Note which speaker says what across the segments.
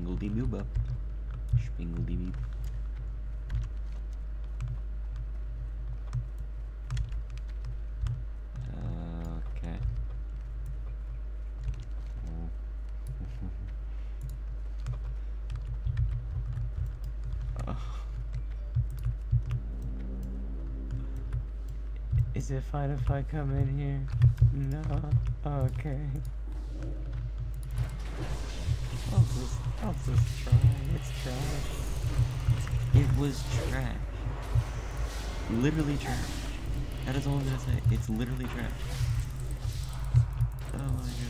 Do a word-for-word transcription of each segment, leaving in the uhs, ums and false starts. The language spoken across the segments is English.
Speaker 1: Spingledy booba. Spingledy beep. Okay. Oh. Is it fine if I come in here? No? Okay. I'll just, I'll just try. It's trash. It was trash. Literally trash. That is all I'm gonna say. It's literally trash. Oh my god.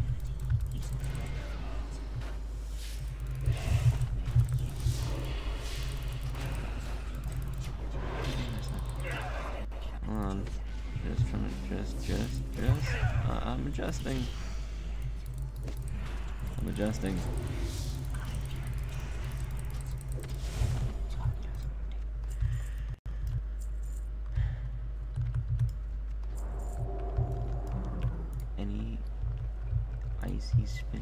Speaker 1: Hold on. Just trying to just, just, just. Uh, I'm adjusting. I'm adjusting. Any icy spinner?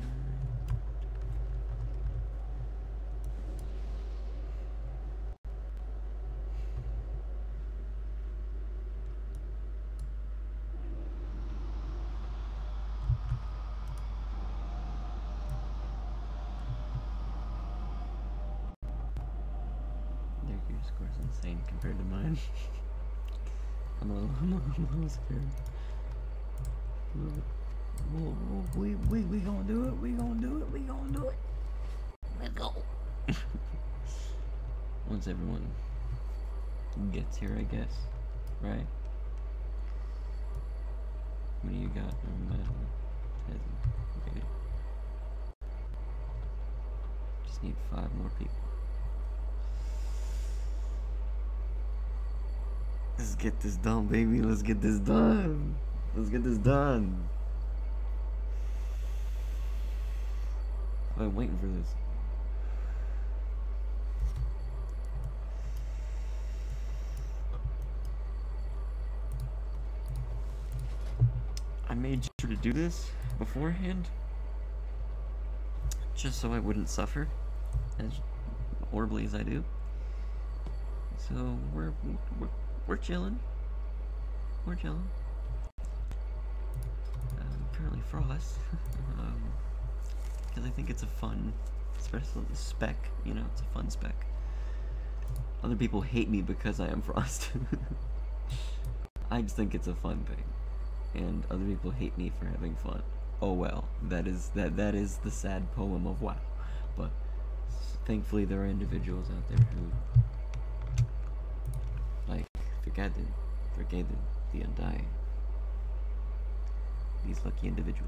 Speaker 1: Your score's insane compared to mine. I'm a little, I'm a, I'm a little scared. We'll, we'll, we, we, we gonna do it, we gonna do it, we gonna do it. Let's go. Once everyone gets here, I guess, right? What do you got? Okay. Just need five more people. Let's get this done, baby. Let's get this done. Let's get this done. I've been waiting for this. I made sure to do this beforehand, just so I wouldn't suffer as horribly as I do. So we're we're we're chilling. We're chilling. Um, currently Frost, um, because I think it's a fun, especially the spec. You know, it's a fun spec. Other people hate me because I am Frost. I just think it's a fun thing, and other people hate me for having fun. Oh well, that is that that is the sad poem of WoW. But thankfully, there are individuals out there who like Forgotten, Forgotten, the Undying. These lucky individuals.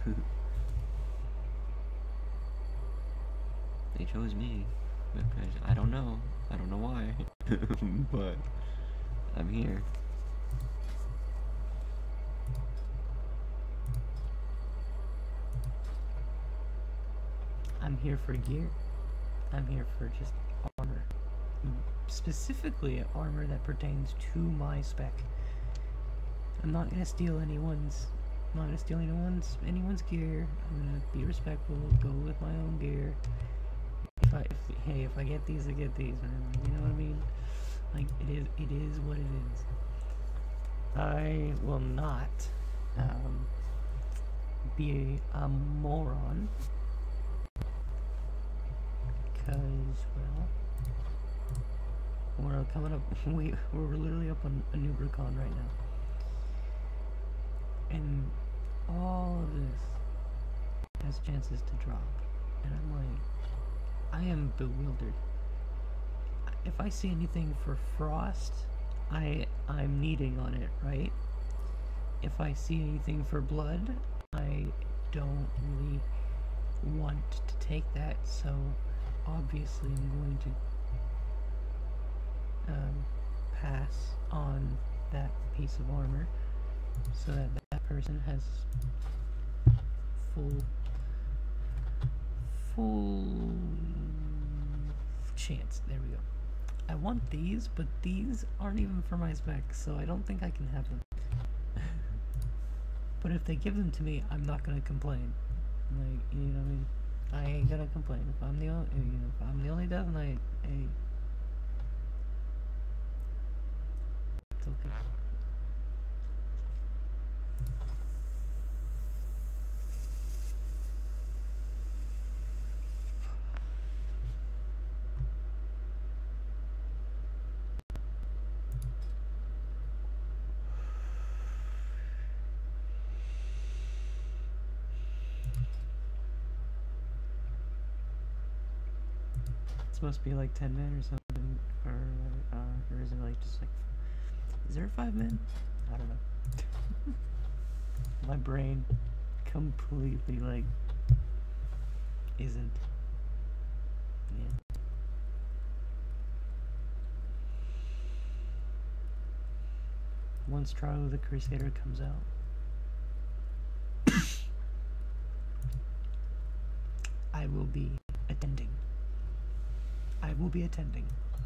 Speaker 1: They chose me because I don't know. I don't know why. But I'm here.
Speaker 2: I'm here for gear. I'm here for just armor. Specifically armor that pertains to my spec. I'm not gonna steal anyone's I'm not gonna steal anyone's anyone's gear. I'm gonna be respectful, go with my own gear. If I if, hey, if I get these, I get these, man. Like, you know what I mean? Like it is it is what it is. I will not um, be a moron. Because, well, we're coming up, we, we're literally up on a new Rubicon right now. And all of this has chances to drop. And I'm like, I am bewildered. If I see anything for Frost, I, I'm needing on it, right? If I see anything for Blood, I don't really want to take that, so obviously I'm going to um, pass on that piece of armor so that that person has full full chance. There we go. I want these, but these aren't even for my spec, so I don't think I can have them. But if they give them to me, I'm not going to complain. Like, you know what I mean? I ain't gonna complain. If I'm the only, you know, if I'm the only Death Knight, hey, it's okay. It's supposed to be like ten men or something, or uh, or is it like just like? Is there five men? I don't know. My brain completely like isn't. Yeah. Once Trial of the Crusader comes out, I will be attending. I will be attending.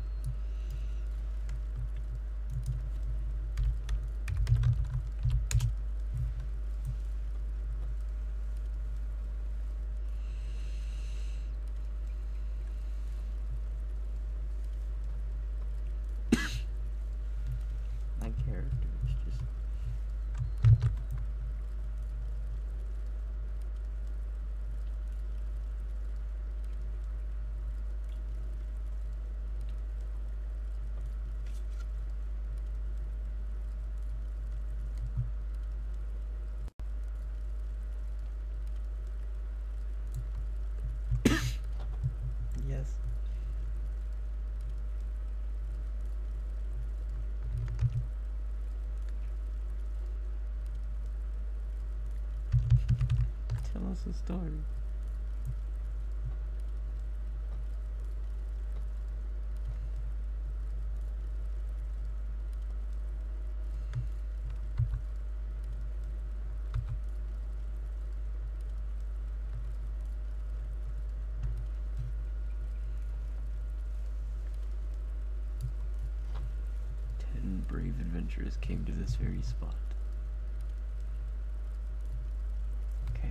Speaker 2: My character is just yes. Tell us a story.
Speaker 1: Ten brave adventurers came to this very spot. Okay.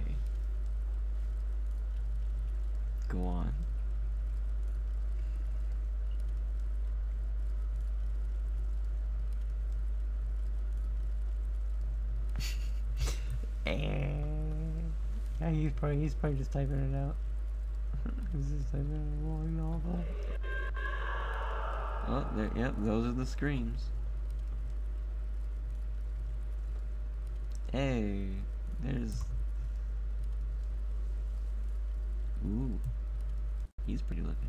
Speaker 1: Go on.
Speaker 2: Yeah, he's probably he's probably just typing it out. He's just typing a long novel.
Speaker 1: Oh, there, yep, those are the screams. Hey, there's... Ooh, he's pretty looking.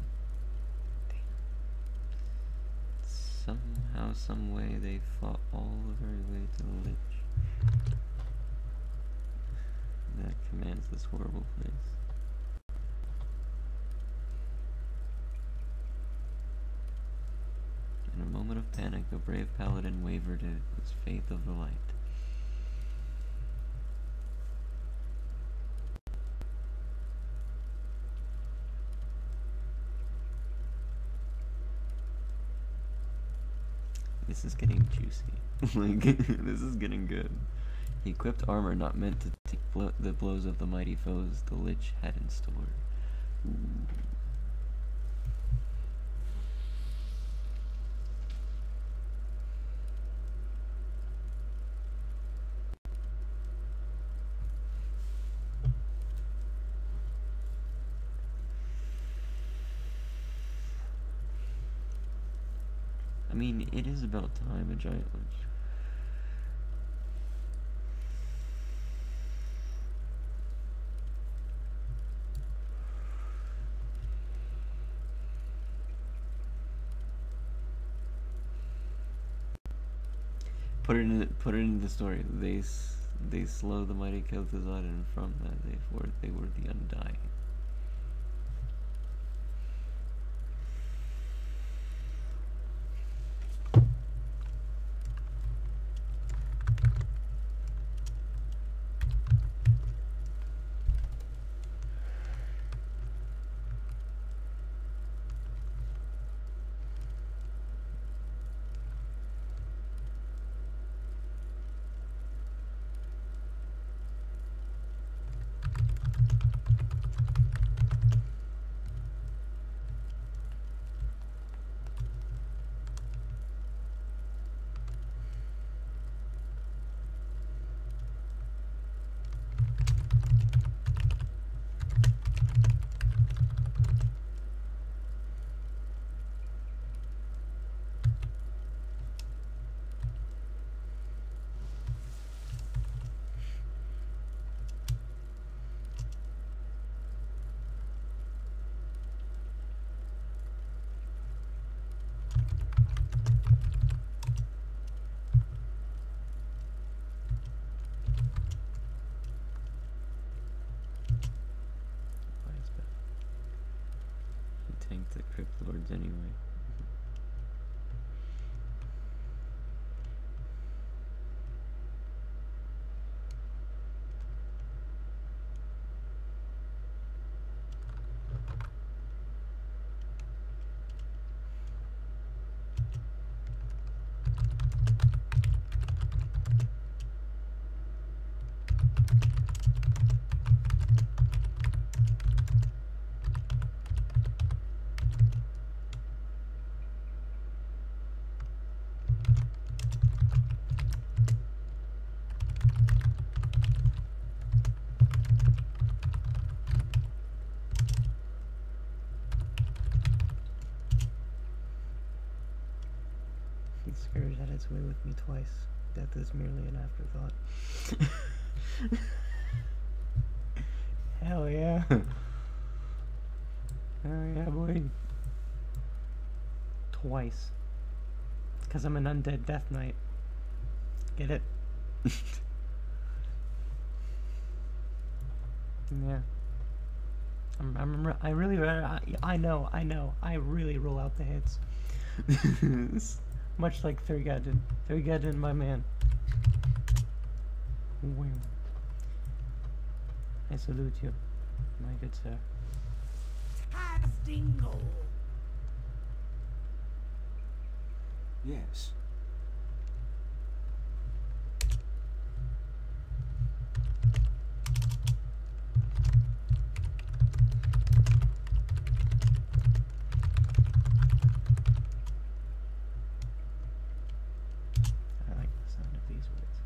Speaker 1: Somehow, some way, they fought all the very way to the Lich that commands this horrible place. In a moment of panic, the brave paladin wavered in his faith of the light. This is getting juicy. Like, this is getting good. He equipped armor not meant to take blo the blows of the mighty foes the Lich had in store. Ooh. I mean, it is about time a giant Lich. Put it in. The, put it in the story. They they slow the mighty Kel'Thuzad, and from that they were they were the Undying. tank the Crypt Lords anyway.
Speaker 2: Scourge had its way with me twice. Death is merely an afterthought. Hell yeah. Hell yeah, boy. Twice. It's because I'm an undead death knight. Get it? Yeah. I'm, I'm, I really, I, I know, I know, I really roll out the hits. Much like Thurgadden. Thurgadden, my man. Wow. I salute you, my good sir.
Speaker 3: Dingle. Yes.
Speaker 2: I like the sound of these words.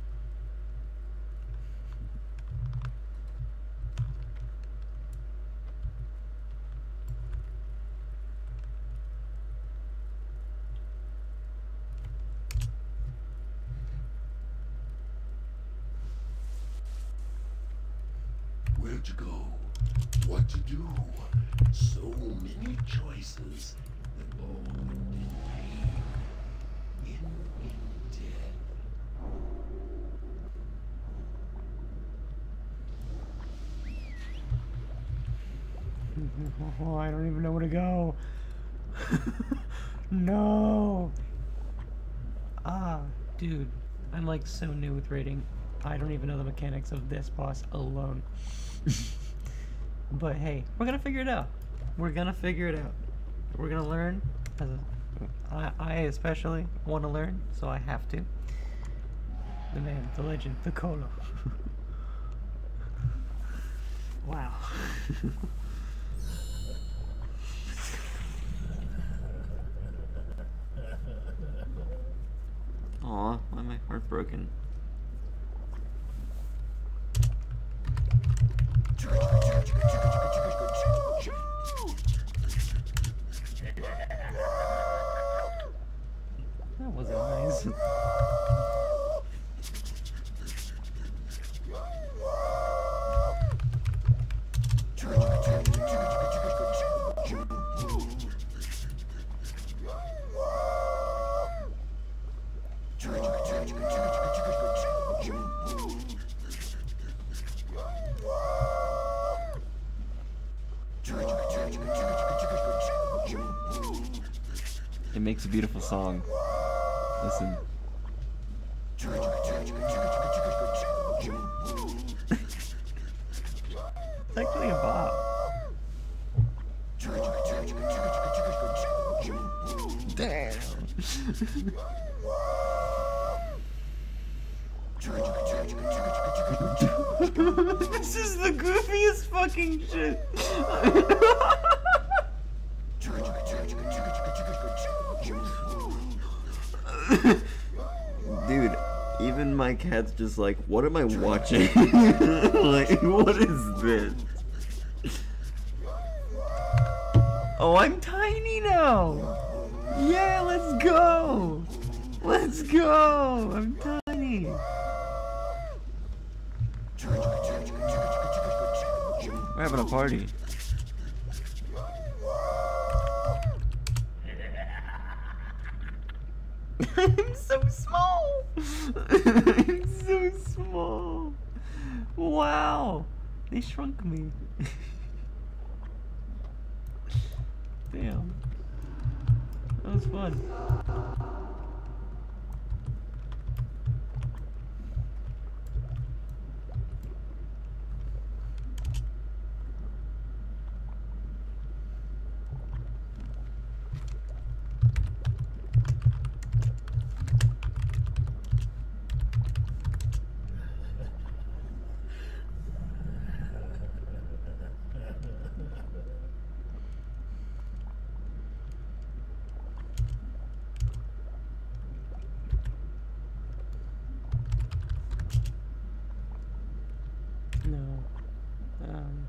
Speaker 3: Where to go? What to do? So many choices that all end in pain. In, in death.
Speaker 2: Oh, I don't even know where to go. No. Ah, dude, I'm like so new with raiding. I don't even know the mechanics of this boss alone. But hey, we're gonna figure it out. We're gonna figure it out. We're gonna learn. As a, I, I especially want to learn, so I have to. The man, the legend, the Colo. Wow.
Speaker 1: Aw, why am I heartbroken?
Speaker 2: That wasn't nice.
Speaker 1: It makes a beautiful song. Listen.
Speaker 2: It's actually a bop.
Speaker 1: Damn.
Speaker 2: This is the goofiest fucking shit.
Speaker 1: Dude, even my cat's just like, what am I watching? Like, what is this?
Speaker 2: Oh, I'm tiny now. Yeah, let's go. Let's go. I'm tiny.
Speaker 1: We're having a party.
Speaker 2: I'm so small. I'm so small. Wow. They shrunk me.
Speaker 1: Damn. That was fun.
Speaker 2: No. Um.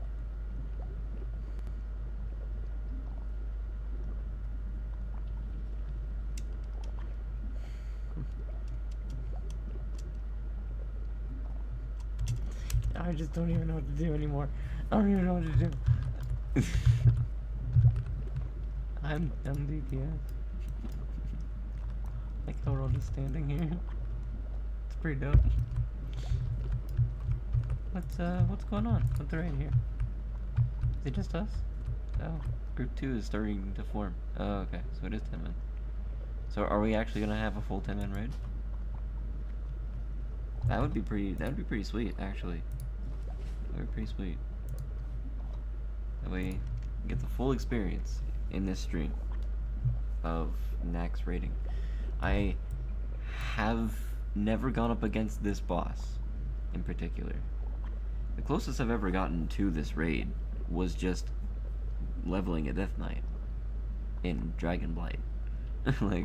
Speaker 2: I just don't even know what to do anymore. I don't even know what to do. I'm I'm D P S. Like how we're all just standing here. It's pretty dope. What's uh what's going on with the raid here? Is it just us?
Speaker 1: Oh, group two is starting to form. Oh, okay, so it is ten men. So are we actually gonna have a full ten man raid? That would be pretty. That would be pretty sweet, actually. That would be pretty sweet. That way, you get the full experience in this stream of Nax raiding. I have never gone up against this boss in particular. The closest I've ever gotten to this raid was just leveling a Death Knight in Dragon Blight. Like,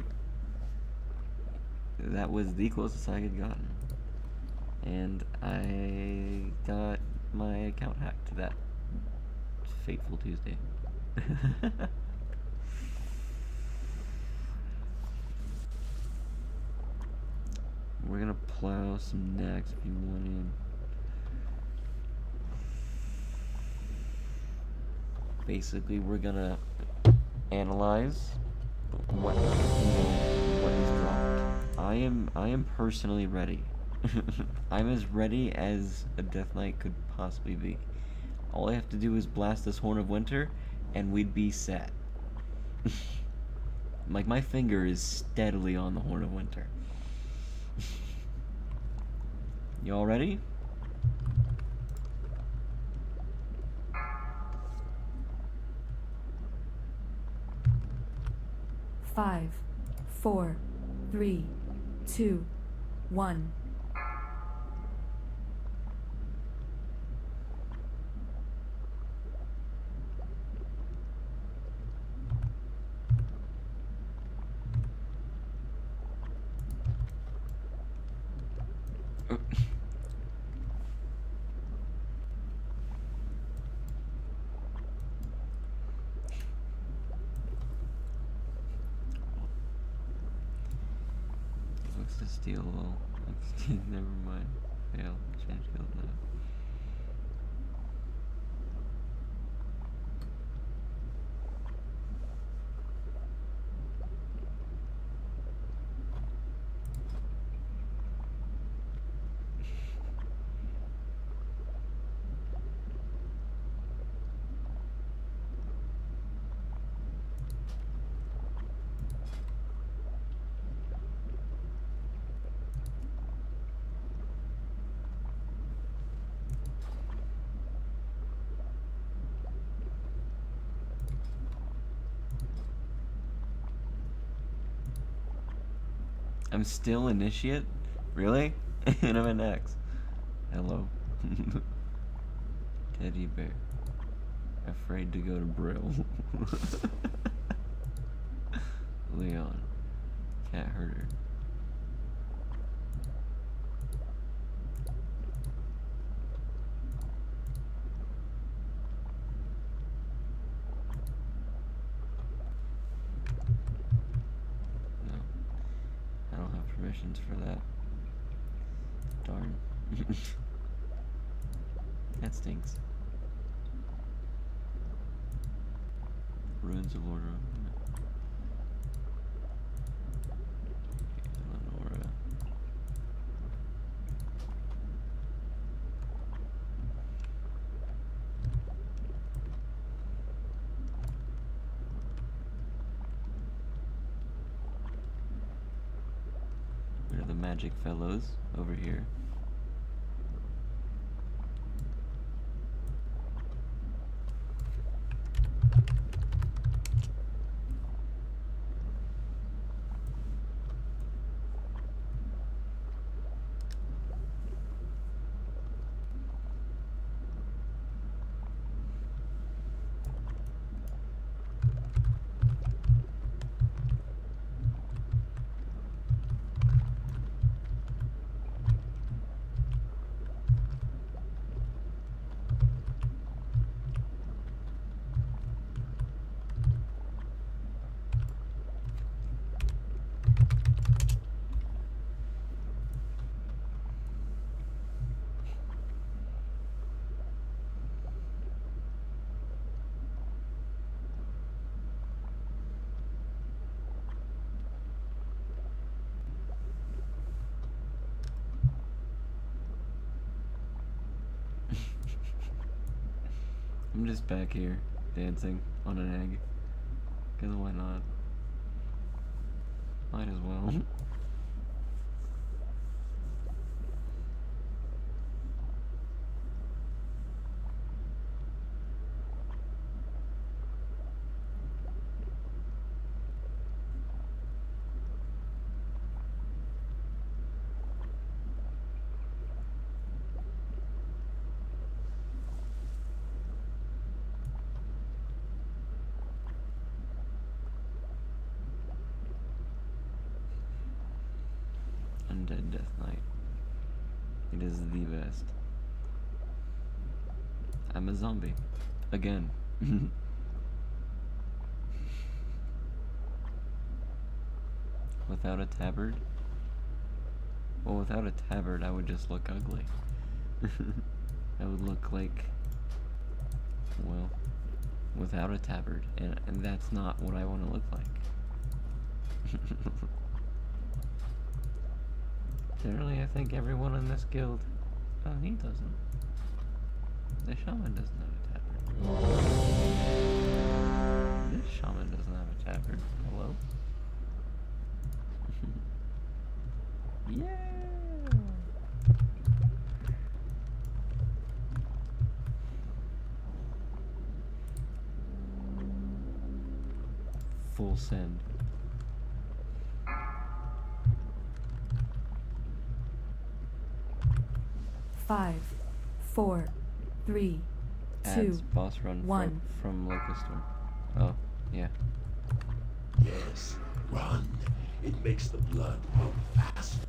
Speaker 1: that was the closest I had gotten. And I got my account hacked that fateful Tuesday. We're gonna plow some necks if you want in. Basically, we're gonna analyze what, you know, what is dropped. I am I am personally ready. I'm as ready as a Death Knight could possibly be. All I have to do is blast this Horn of Winter, and we'd be set. Like, my finger is steadily on the Horn of Winter. You all ready?
Speaker 4: Five, four, three, two, one.
Speaker 1: Looks to steal low. Never mind. Fail. Change guild now. I'm still initiate? Really? And I'm an X. Hello. Teddy bear. Afraid to go to Brill. Leon. Cat herder. Permissions for that. Darn. That stinks. Ruins of Order. Eleonora. magic fellows over here. I'm just back here dancing on an egg. Cause why not? Might as well. Undead Death Knight. It is the best. I'm a zombie. Again. Without a tabard? Well, without a tabard, I would just look ugly. I would look like... well, without a tabard. And, and that's not what I want to look like. Generally, I think everyone in this guild... Oh, he doesn't. The shaman doesn't have a tabard. This shaman doesn't have a tabard. Hello? Yeah! Full send.
Speaker 4: Five, four, three, two,
Speaker 1: Ads boss run
Speaker 4: one.
Speaker 1: From, from Locust Storm. Oh, yeah.
Speaker 3: Yes, run. It makes the blood pump faster.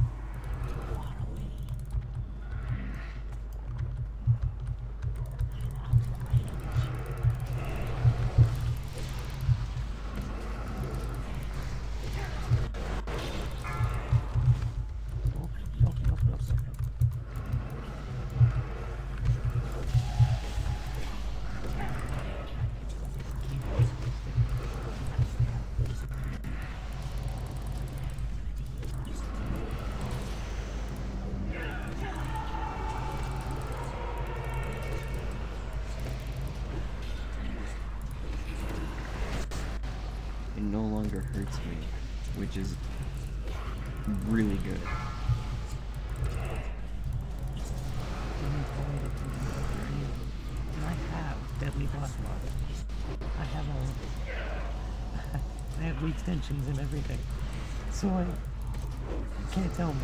Speaker 1: It no longer hurts me, which is really good.
Speaker 2: And I have deadly boss mods. I have all of it. I have the extensions and everything. So I you can't tell me.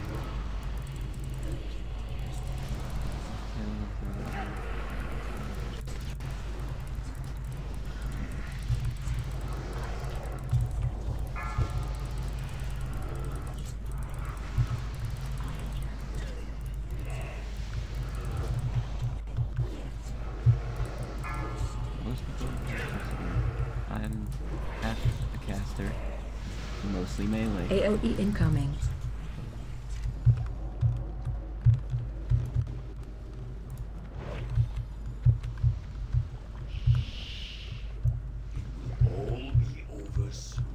Speaker 1: I'm half a caster, mostly melee.
Speaker 4: A O E incoming.
Speaker 3: All be over soon.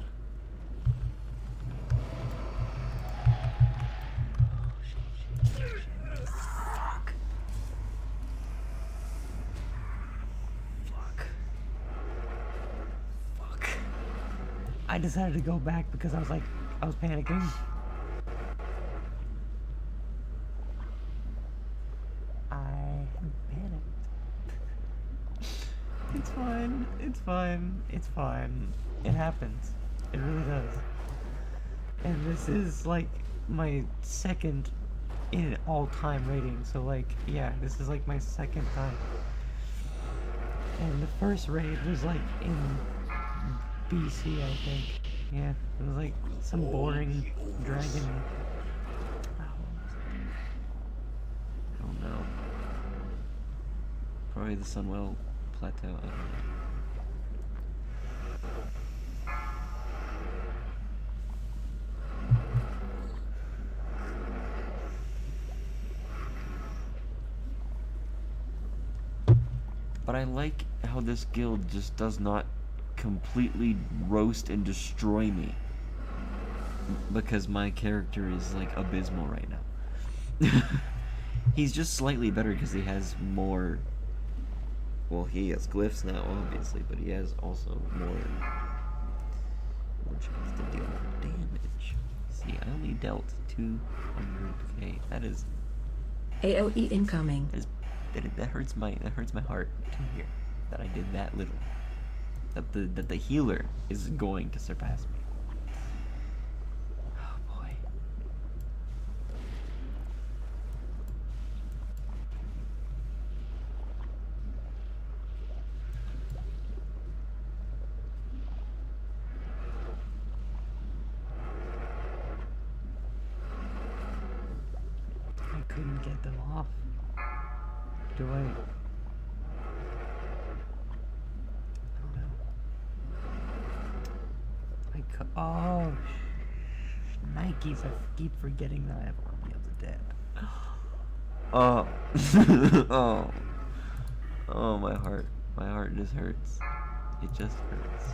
Speaker 1: Fuck. Fuck. Fuck.
Speaker 2: I decided to go back because I was like, I was panicking. It's fine. It's fine. It happens. It really does. And this is like my second in all-time rating. So like, yeah, this is like my second time. And the first raid was like in B C, I think. Yeah, it was like some boring dragon.
Speaker 1: I don't know. Probably the Sunwell Plateau. I don't know. But I like how this guild just does not completely roast and destroy me. Because my character is like abysmal right now. He's just slightly better because he has more. Well, he has glyphs now, obviously, but he has also more, more chance to deal more damage. See, I only dealt two hundred K. That is.
Speaker 4: A O E incoming.
Speaker 1: That, is, that, that hurts my that hurts my heart to hear that I did that little. That the that the healer is going to surpass me.
Speaker 2: Couldn't get them off. Do I? I don't know. I cu- oh, sh- Nikes! I keep forgetting that I have Army of the Dead.
Speaker 1: Oh, oh, oh! My heart, my heart just hurts. It just hurts.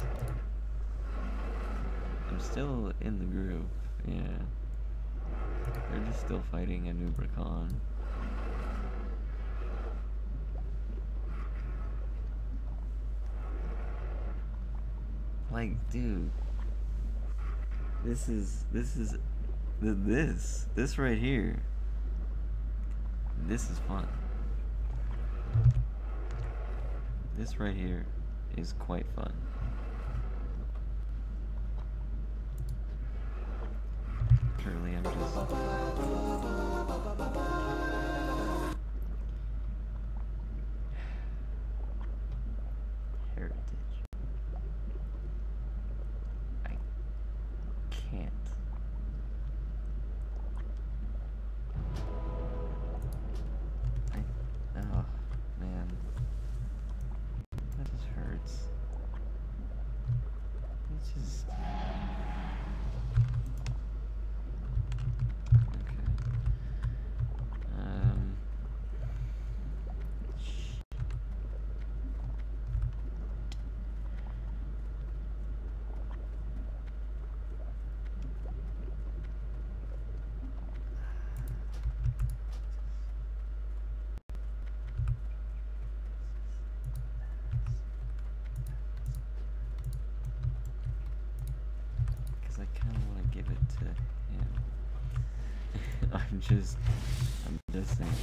Speaker 1: I'm still in the group. Yeah. They're just still fighting a Nubricon. Like, dude, this is this is th this this right here. This is fun. This right here is quite fun. Currently, I'm just. Heritage. I can't. I. Oh, man. That just hurts. It's just. Um, because I kind of want to give it to him. I'm just, I'm just saying.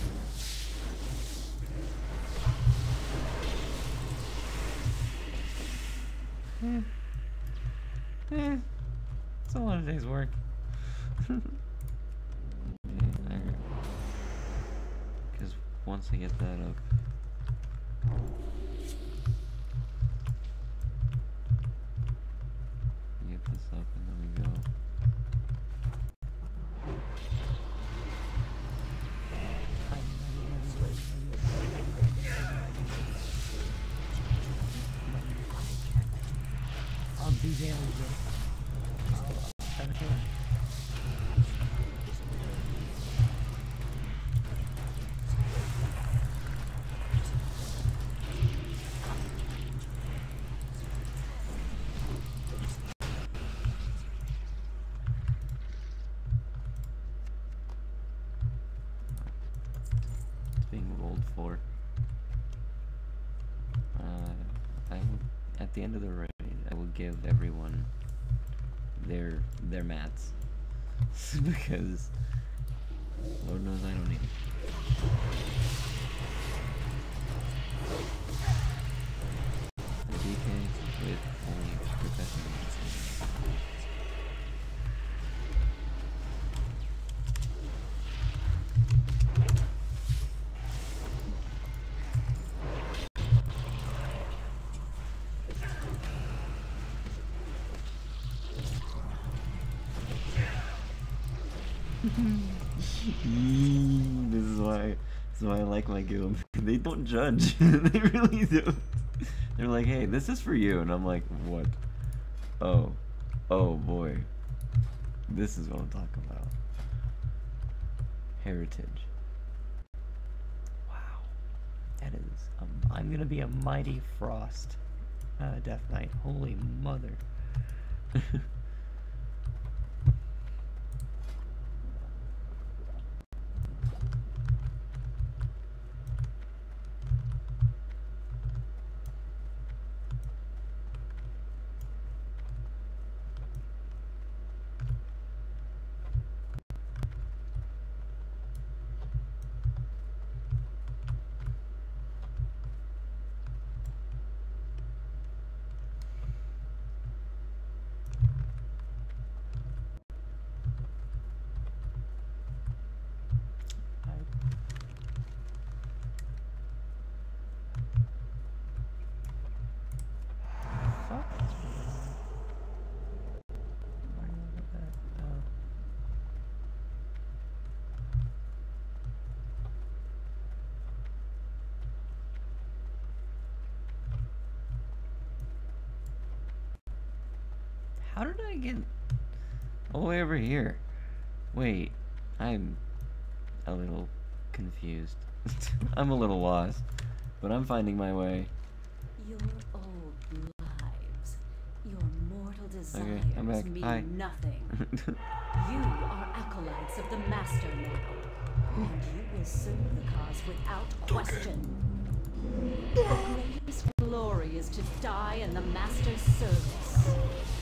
Speaker 2: Eh. Eh. It's a lot of days' work.
Speaker 1: Because once I get that up. Get this up and then we go.
Speaker 2: I'll do damage though. I'll, I'll try to kill him.
Speaker 1: It's being rolled for. Uh, I will, at the end of the raid, I will give everyone their their mats because Lord knows I don't need it. The D K Yee, this is why this is why I like my guild. They don't judge. They really don't. They're like, hey, this is for you, and I'm like, what? Oh. Oh boy. This is what I'm talking about. Heritage.
Speaker 2: Wow. That is um, I'm gonna be a mighty Frost uh, Death Knight. Holy mother. How did I get
Speaker 1: all the way over here? Wait, I'm a little confused. I'm a little lost, but I'm finding my way.
Speaker 5: Your old lives, your mortal desires
Speaker 1: Okay, I'm back.
Speaker 5: mean
Speaker 1: Hi.
Speaker 5: nothing. You are acolytes of the Master now, and you will serve the cause without question. The greatest glory is to die in the Master's service.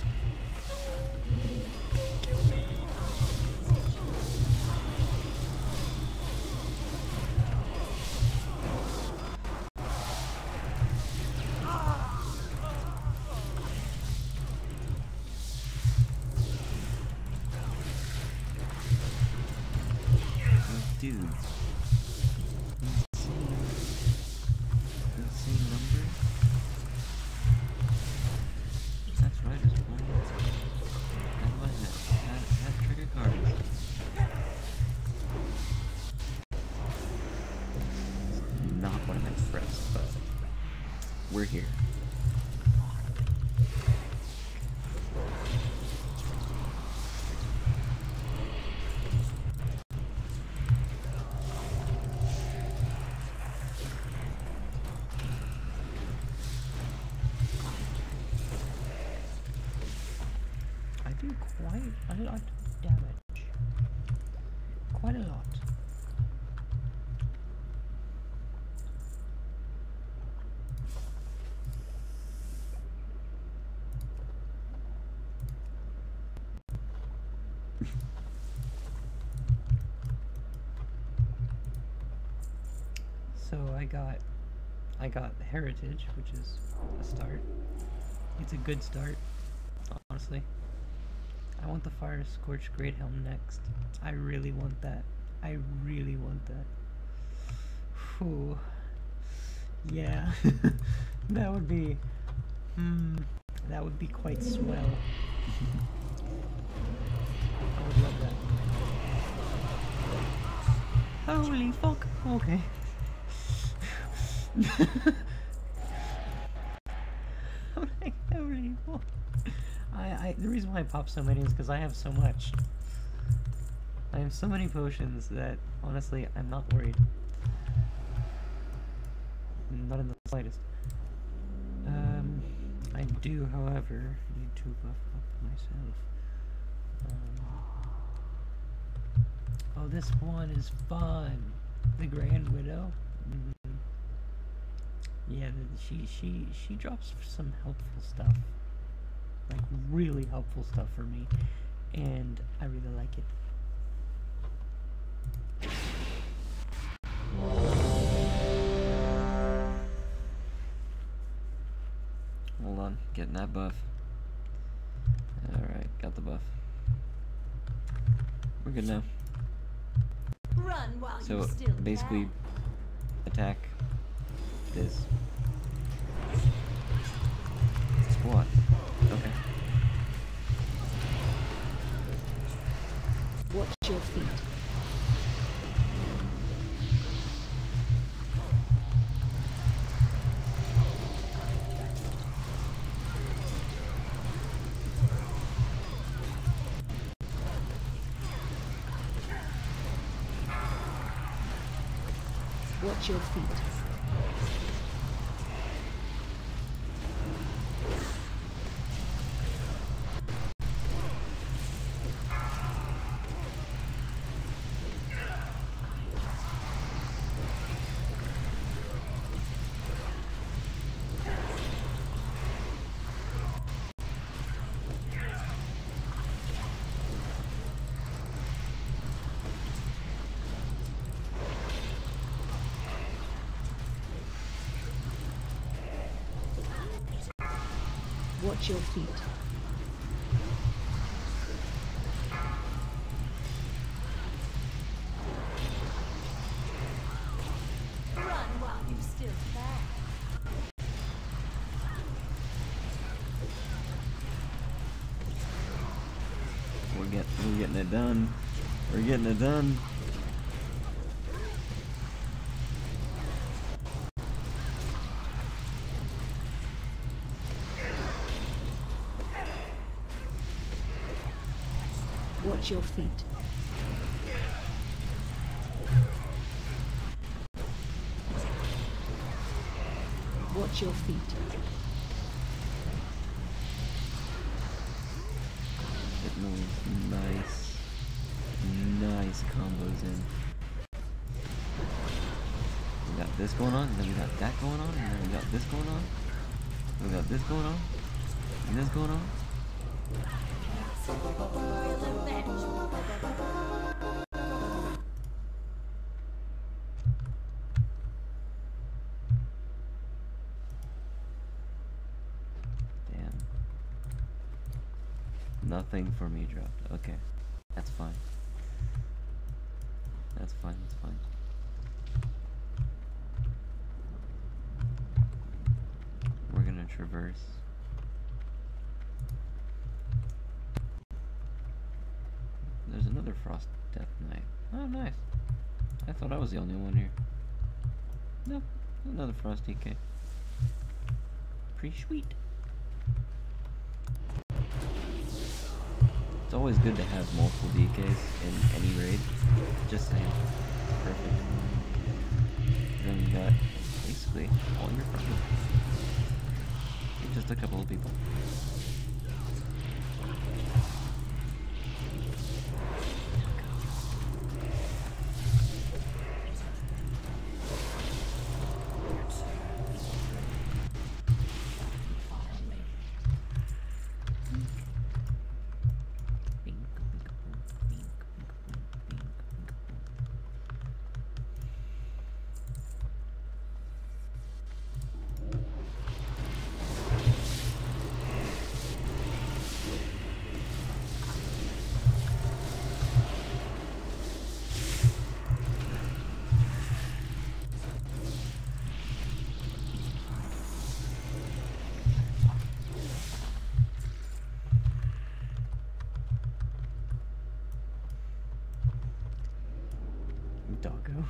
Speaker 1: Dude. Insane number? That's right, it's plenty. That was it. That, that trigger card. Not what I'm expressed, but we're here.
Speaker 2: do quite a lot of damage. Quite a lot. So I got I got Heritage, which is a start. It's a good start, honestly. I want the Fire Scorched Great Helm next. I really want that. I really want that. Whew. Yeah. That would be hmm that would be quite swell. I would love that. Holy fuck. Okay. I'm like, holy fuck. I, I, the reason why I pop so many is because I have so much. I have so many potions that, honestly, I'm not worried. Not in the slightest. Um, I do, however, need to buff up myself. Um, oh, this one is fun. The Grand Widow. Mm-hmm. Yeah, she she she drops some helpful stuff, like really helpful stuff for me, and I really like it.
Speaker 1: Hold on, getting that buff. Alright, got the buff. We're good now.
Speaker 5: Run while
Speaker 1: So
Speaker 5: you still
Speaker 1: basically,
Speaker 5: can.
Speaker 1: attack this. Squat. Okay.
Speaker 4: Watch your feet. Watch your feet. Watch your feet.
Speaker 5: Run while you still can.
Speaker 1: We're get we're getting it done. We're getting it done.
Speaker 4: Watch your feet. Watch your feet.
Speaker 1: Getting those nice, nice combos in. We got this going on, and then we got that going on, and then we got this going on. We got this going on, and this going on. Damn. Nothing for me dropped. Okay. That's fine. That's fine, that's fine. We're gonna traverse. There's another Frost Death Knight. Oh, nice. I thought I was the only one here. No, another Frost D K. Pretty sweet. It's always good to have multiple D Ks in any raid. Just saying. Perfect. Then you got basically all your friends. Just a couple of people. Doggo.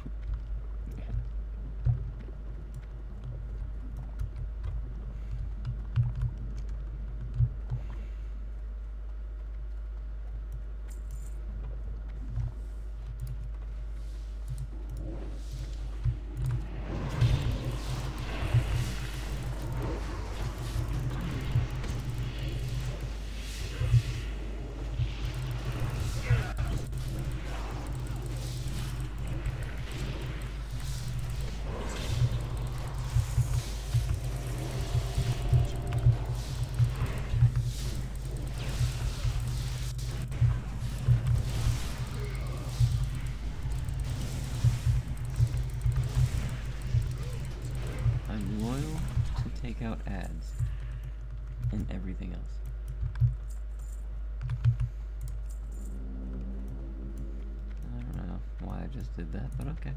Speaker 1: I'm loyal to take out ads and everything else. I don't know why I just did that, but okay.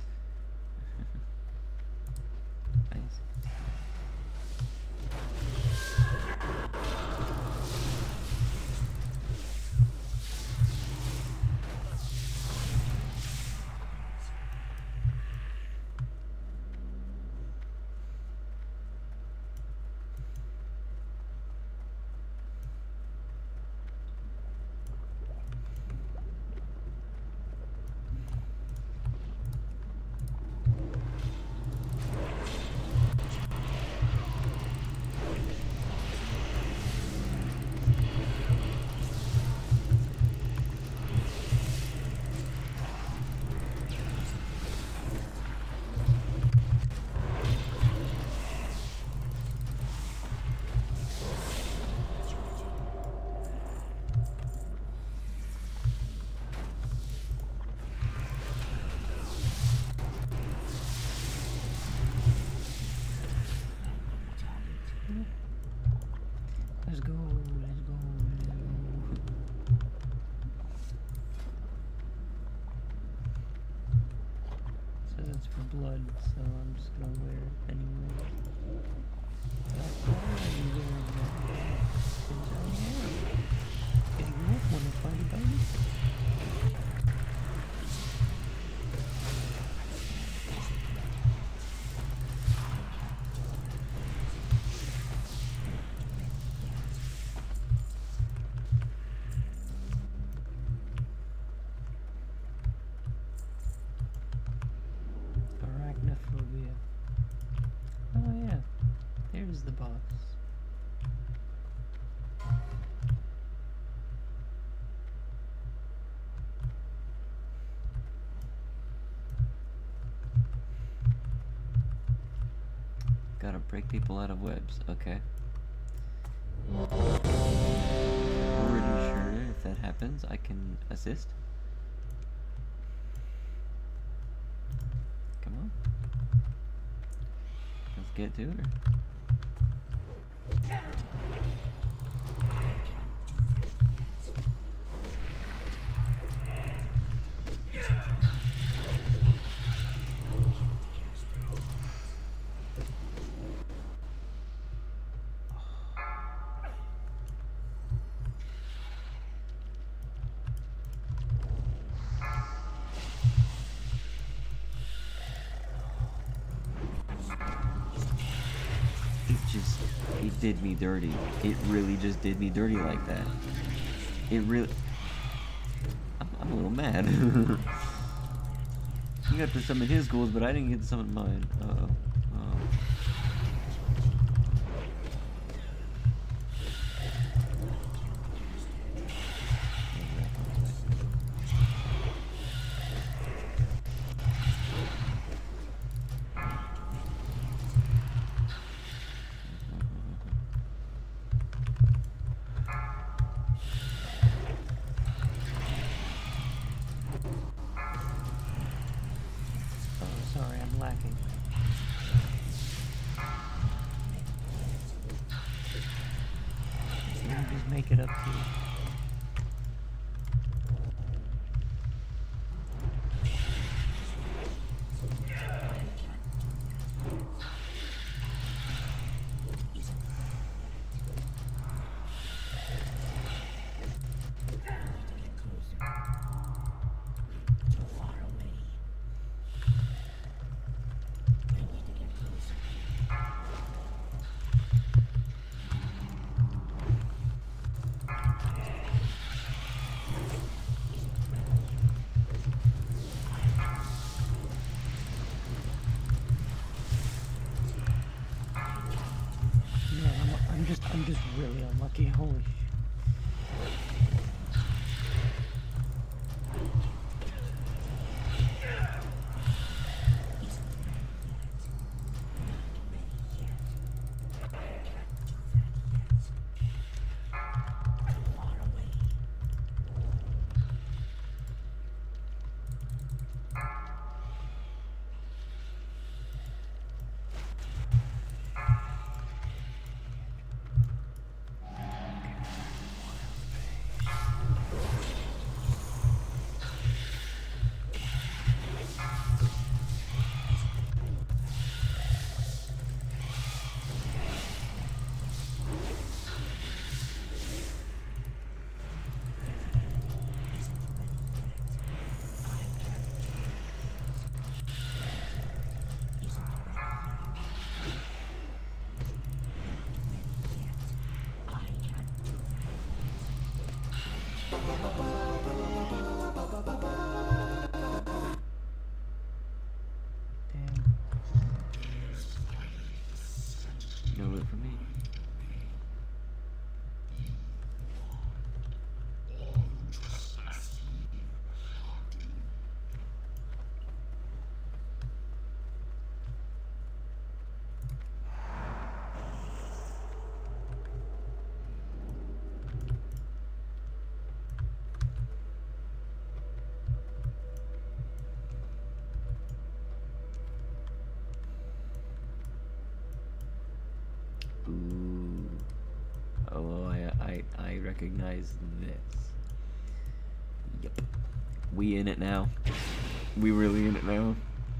Speaker 1: Nice.
Speaker 2: Let's go, let's go, let's go. Says it's for blood, so I'm just gonna wear it anyway. That's why I'm wearing that. Because I am getting off when I find a baby. Arachnophobia. Oh yeah, there's the boss.
Speaker 1: Gotta break people out of webs, okay. Pretty sure if that happens, I can assist. Come on. Let's get to her. It just, it did me dirty. It really just did me dirty like that. It really, I'm, I'm a little mad. He got to summon his ghouls, but I didn't get to summon mine. Uh-oh. Uh-oh.
Speaker 2: Sorry, I'm lacking. Let me just make it up to you. Yeah, I'm, I'm just, I'm just really unlucky. Holy sh.
Speaker 1: I I recognize this. Yep. We in it now. We really in it now.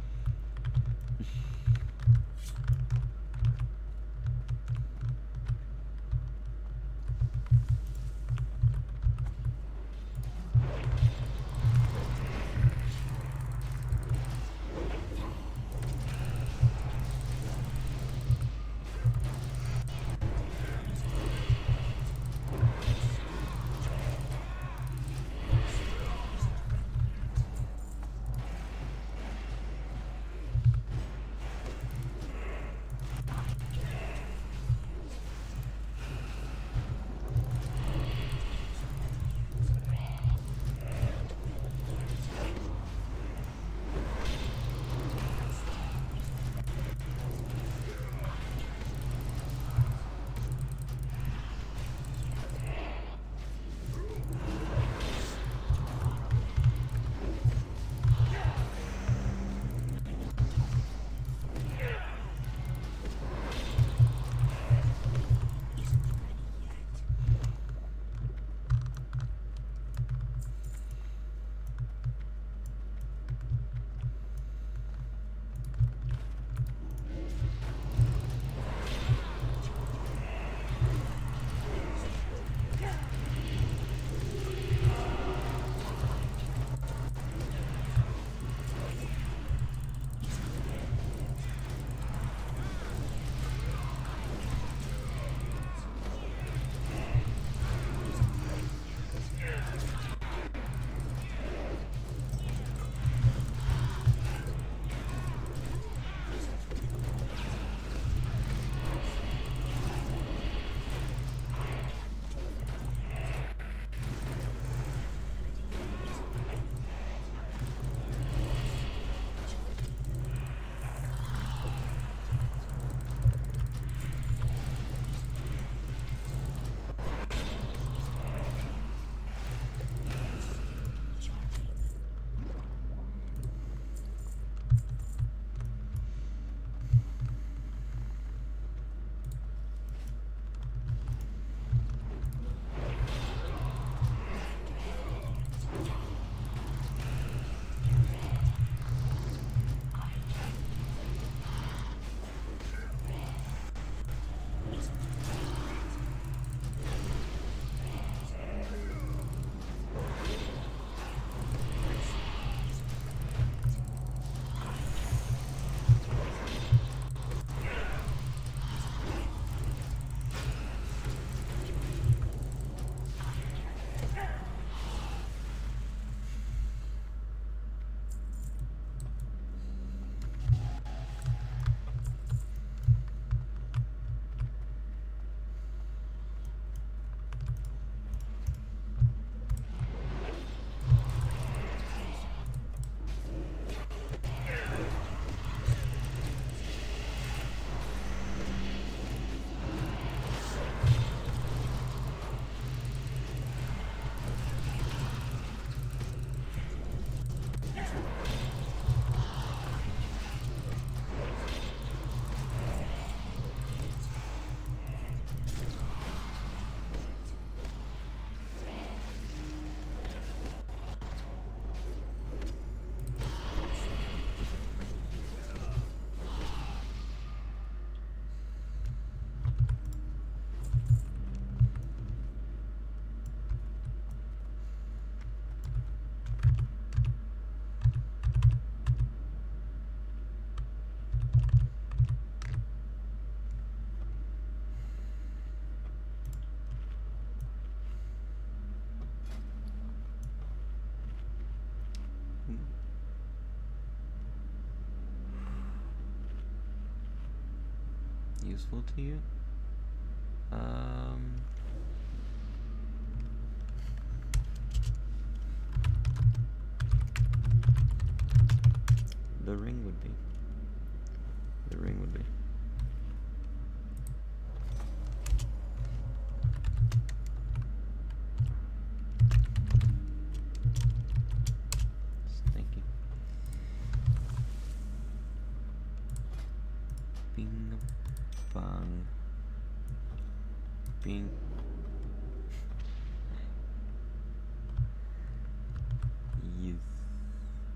Speaker 1: Useful to you? Um... The ring would be. The ring would be. Thank you. Bing bang. Bing.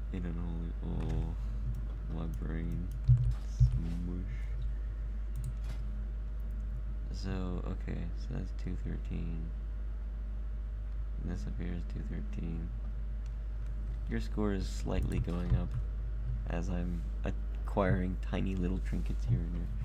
Speaker 1: In an only. Oh, my brain. Smush. So, okay, so that's two thirteen. And this up here is two thirteen. Your score is slightly going up as I'm acquiring tiny little trinkets here and there.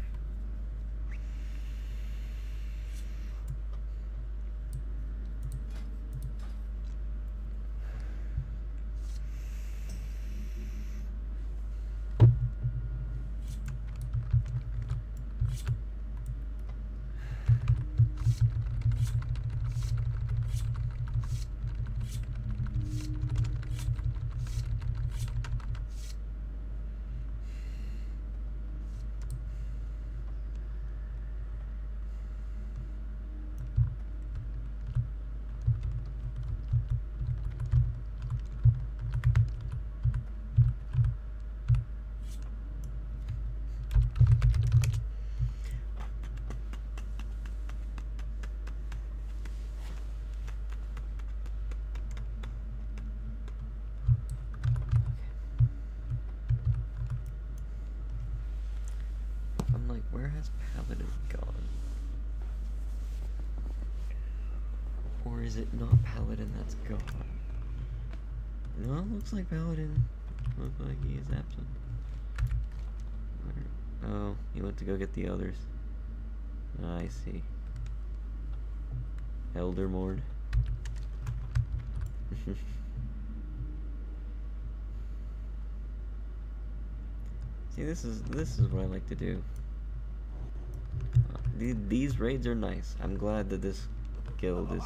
Speaker 1: I'm like, where has Paladin gone? Or is it not Paladin that's gone? No, it looks like Paladin. Looks like he is absent. Where? Oh, he went to go get the others. I see. Eldermord. See, this is this is what I like to do. Uh, the, these raids are nice. I'm glad that this guild is.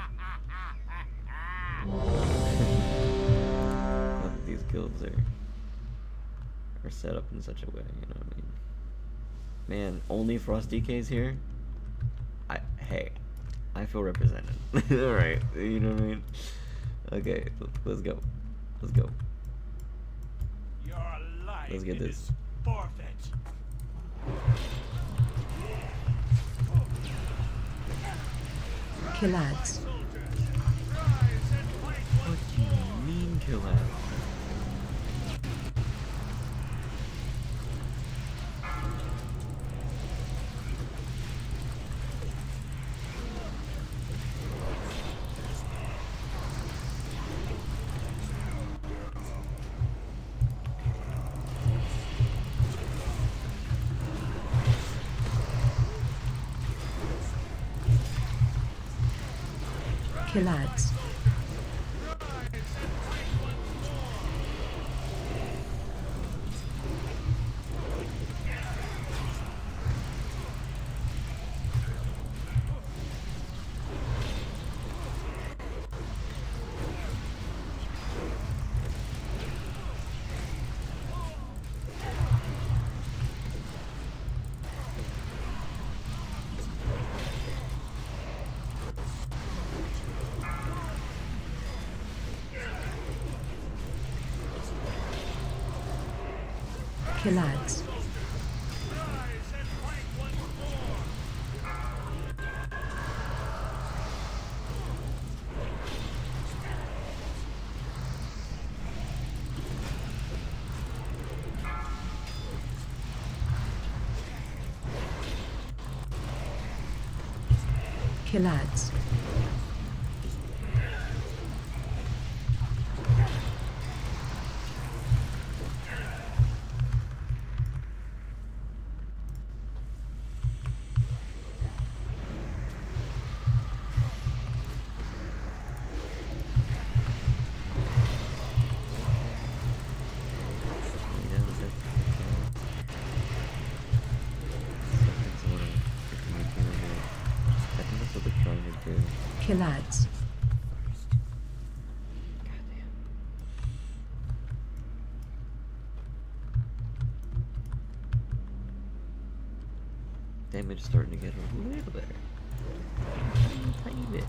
Speaker 1: Glad that these guilds are are set up in such a way. You know what I mean? Man, only Frost D Ks here. I hey, I feel represented. All right, you know what I mean? Okay, let's go. Let's go.
Speaker 6: Your life
Speaker 1: Let's get this.
Speaker 6: is forfeit.
Speaker 4: Killads.
Speaker 1: What do you mean, kill out?
Speaker 4: Killads. Killads. Killads. Killads.
Speaker 1: Damage is starting to get a little better. Tiny, tiny bit.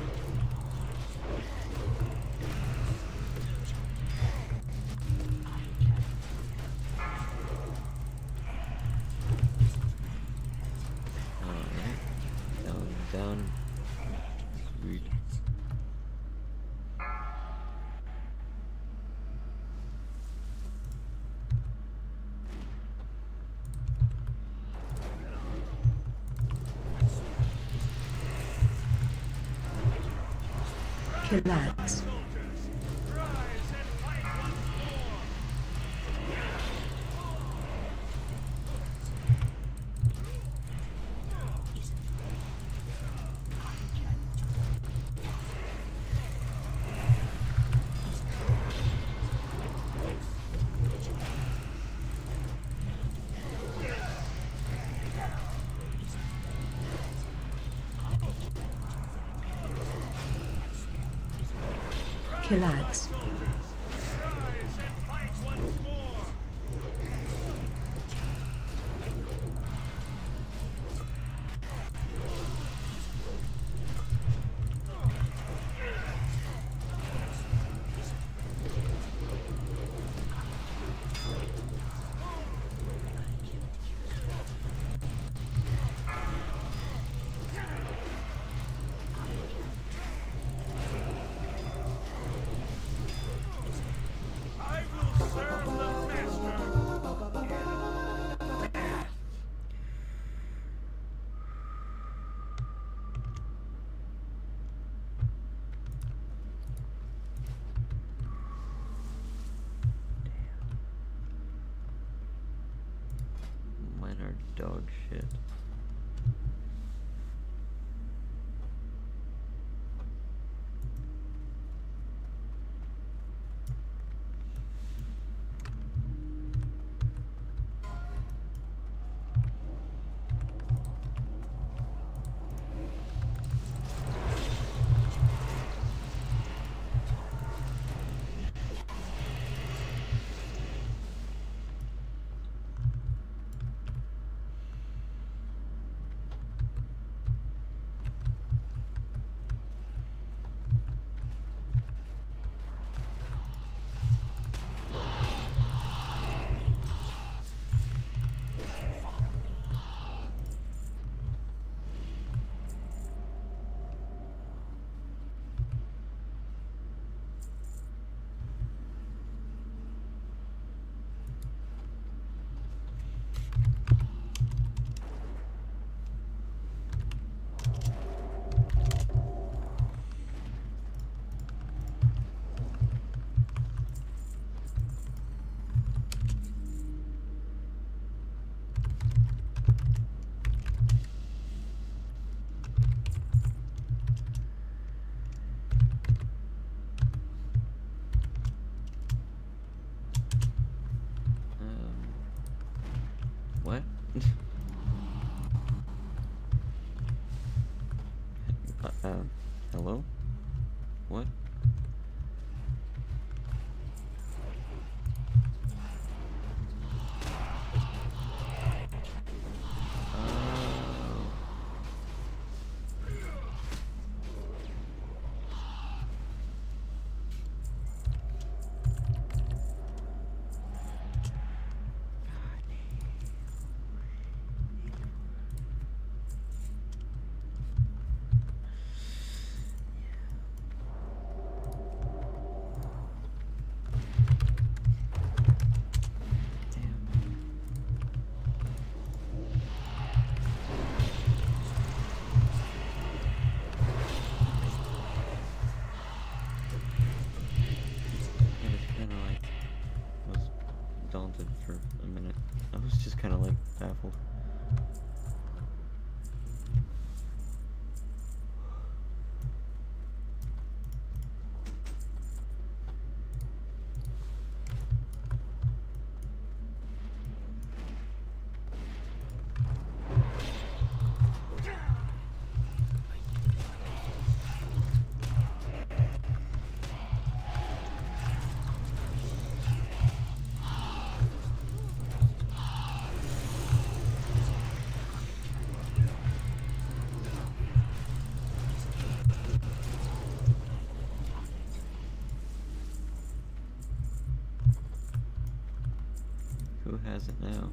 Speaker 1: Alright. Down, down. Sweet.
Speaker 4: Kilads. Kilads.
Speaker 1: Mine are dog shit. What? uh, uh, hello? What? For a minute. I was just kind of like baffled. Who has it now?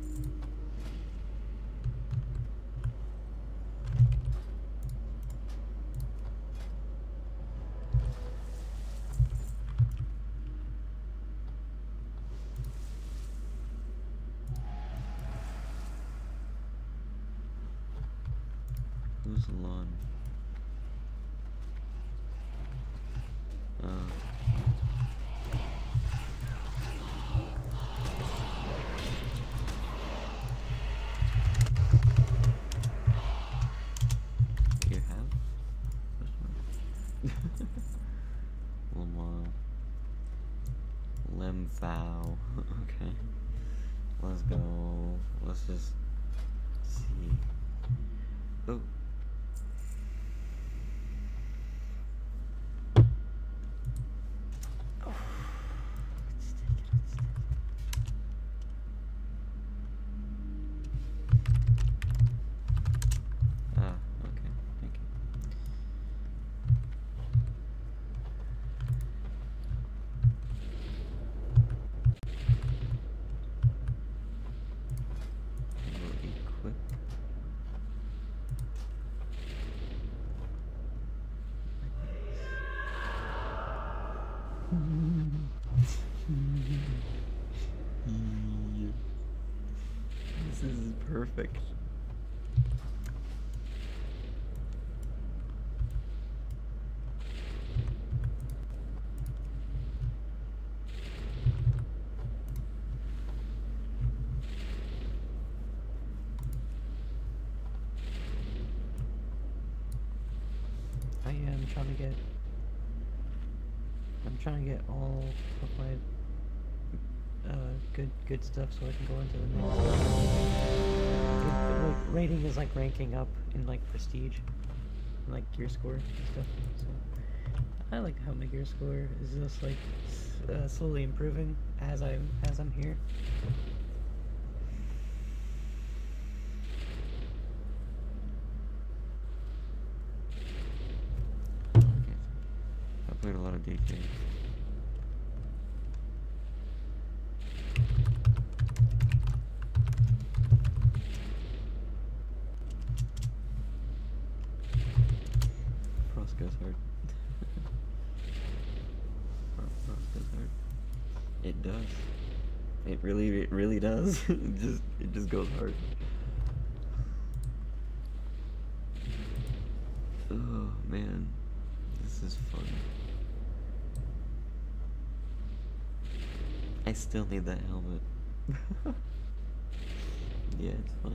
Speaker 1: Who's Lon? Lamau. Lemfau. Okay. Let's go. Let's just see. Oh. Ah, okay. Thank you. We'll equip. Yeah. This is perfect.
Speaker 2: I am trying to get. I'm trying to get all of my uh, good good stuff so I can go into the next. It, like, rating is like ranking up in like prestige, and, like gear score and stuff. So I like how my gear score is just like s- uh, slowly improving as I'm as I'm here.
Speaker 1: Okay. I played a lot of D K. Frost goes hard. Frost Frost goes hard. It does. It really, it really does. it just, it just goes hard. Oh man, this is fun. I still need that helmet. Yeah, it's fun.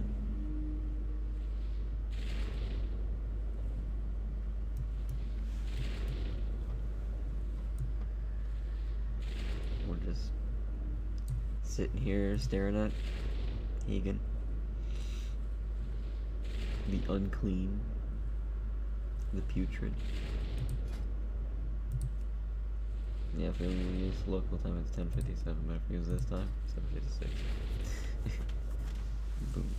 Speaker 1: We're just sitting here staring at Hagen. The unclean. The putrid. Yeah, if we only use local time, it's ten fifty-seven, but if we use this time, seven fifty-six. Boom.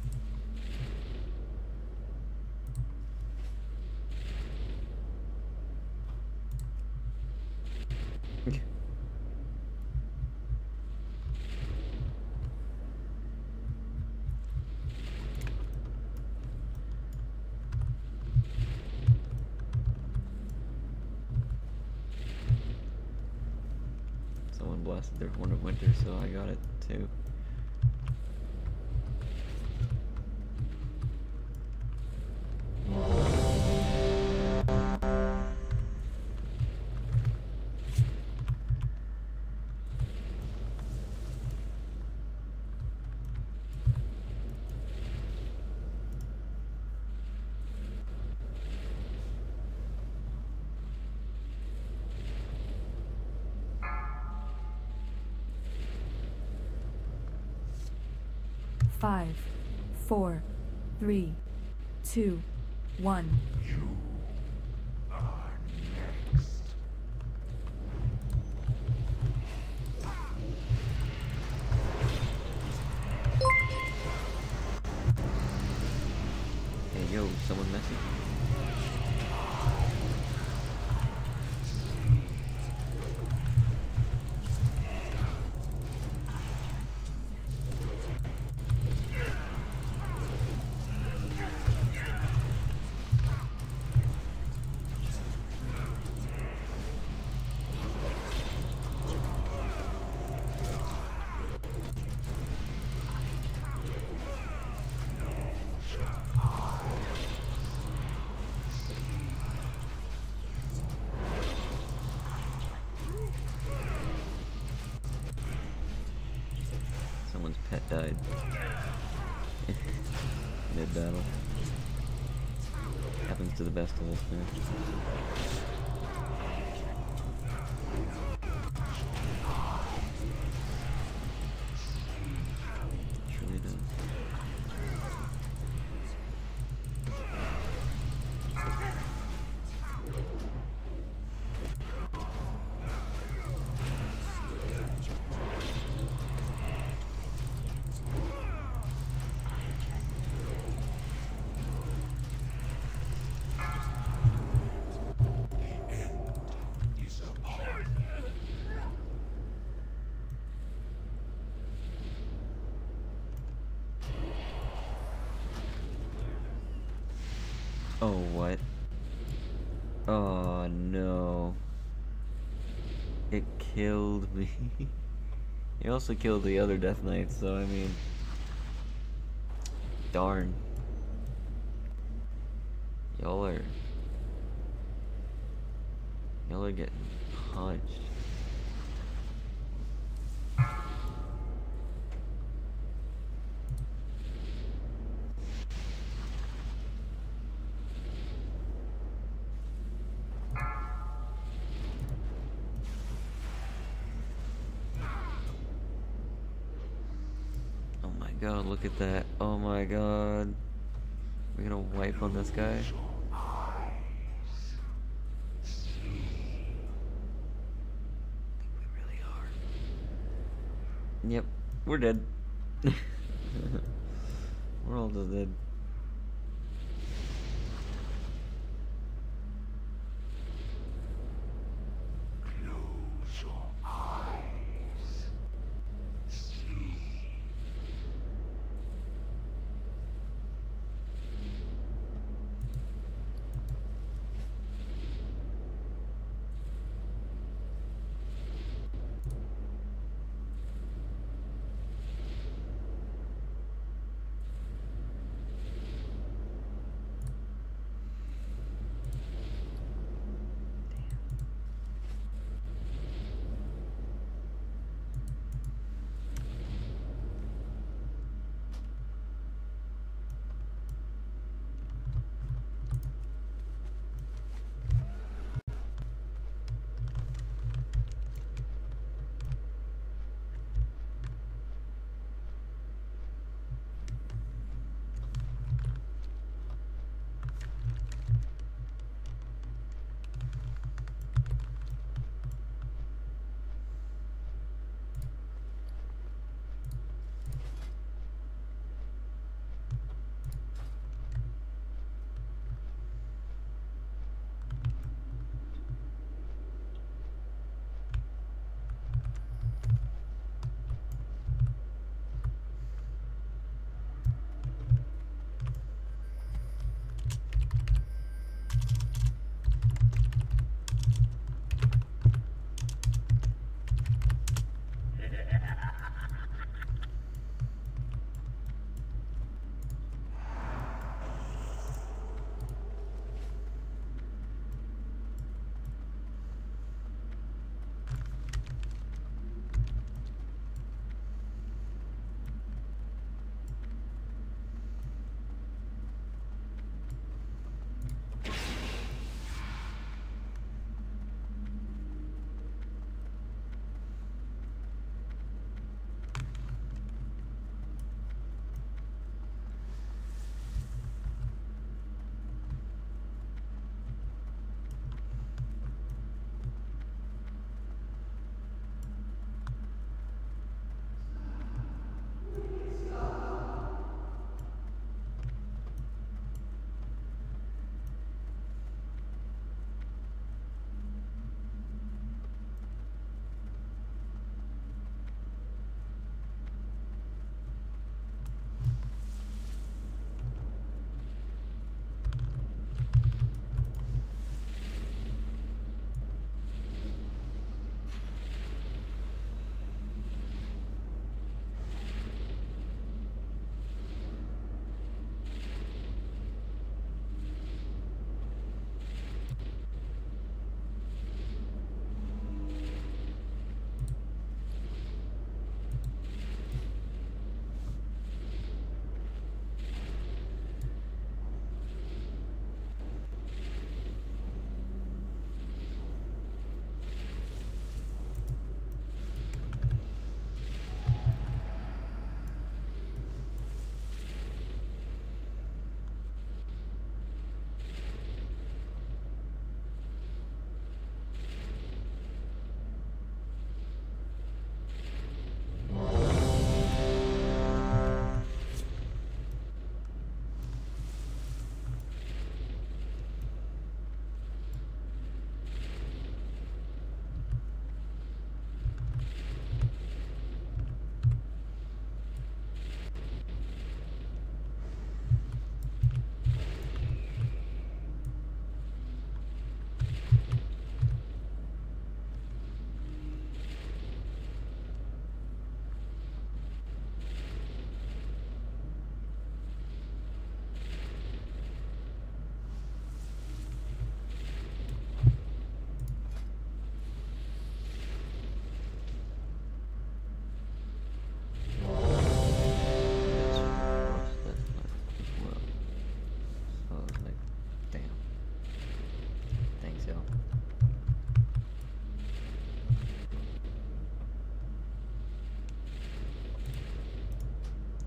Speaker 1: Someone blasted their Horn of Winter, so I got it too.
Speaker 4: Five, four, three, two, one.
Speaker 3: You are next.
Speaker 1: Hey yo, someone message me. Someone's pet died. Mid battle. Happens to the best of us, man. It really does.
Speaker 3: Is upon.
Speaker 1: Oh, what? Oh, no. It killed me. He also killed the other Death Knight, so I mean... Darn. Y'all are... Y'all are getting punched. Oh my god, look at that. Oh my god. We're gonna wipe on this guy. We really are. Yep, we're dead. We're all just dead.
Speaker 3: Close your eyes. See.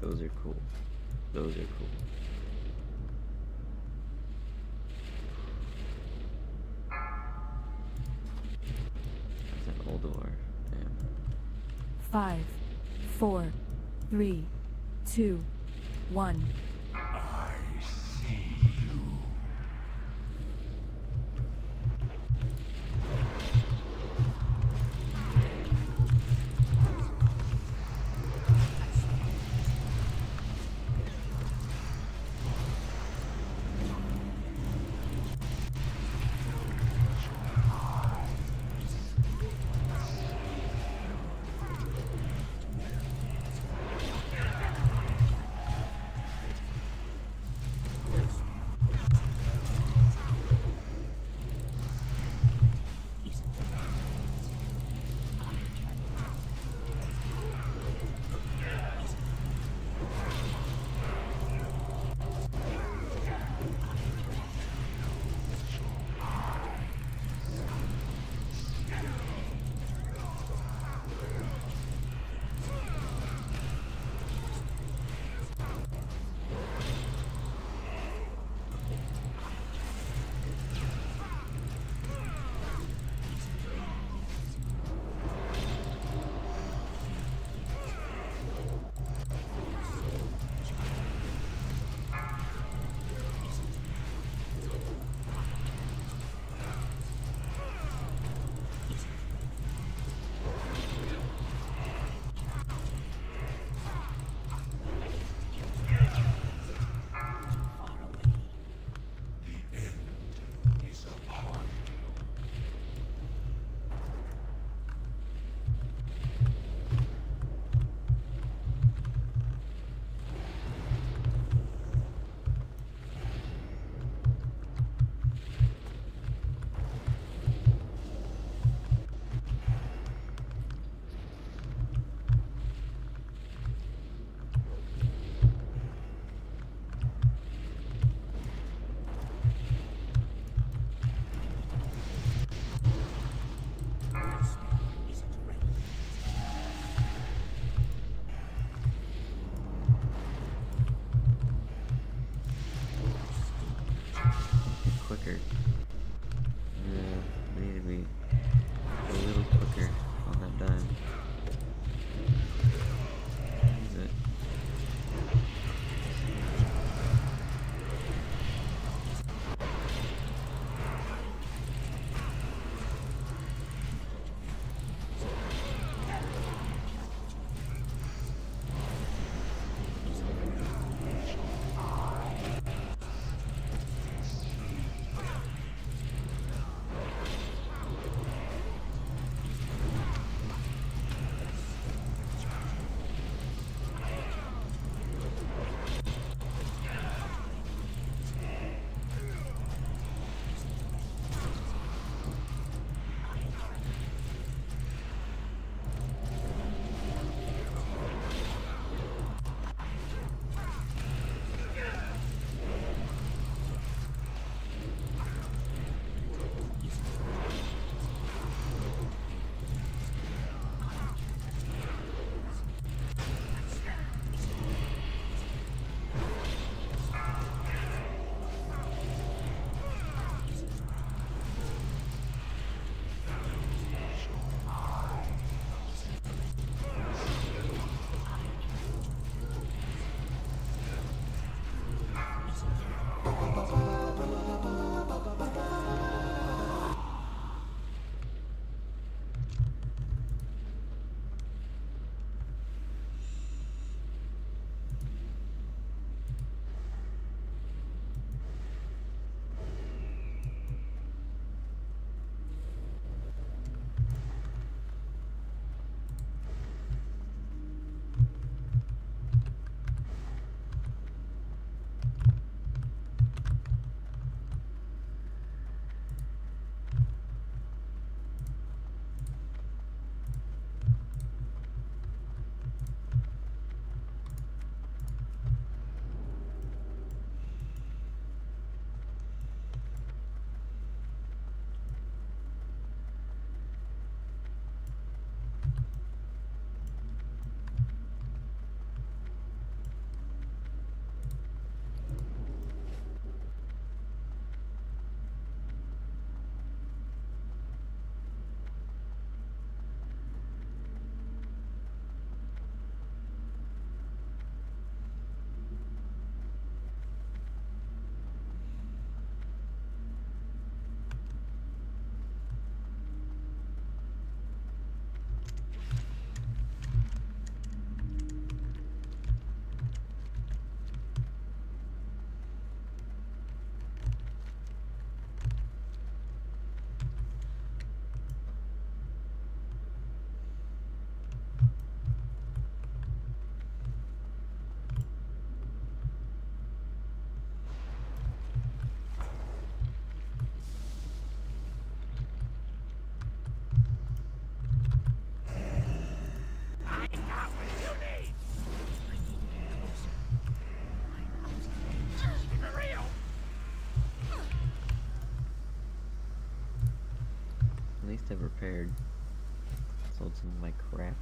Speaker 1: Those are cool. Those are cool. That's an Oldor. Damn.
Speaker 4: Five, four, three, two, one.
Speaker 3: I see you.
Speaker 1: least I've repaired. Sold some of my crap.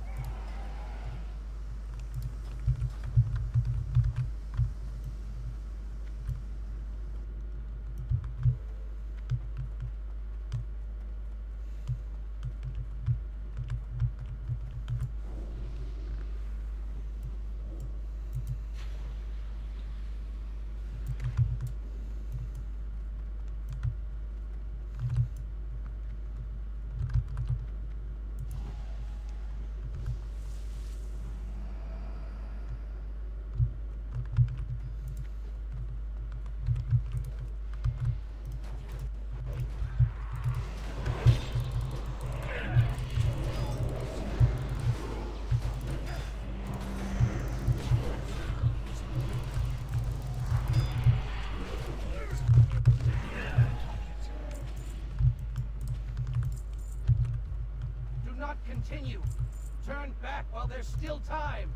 Speaker 6: Continue. Turn back while there's still time.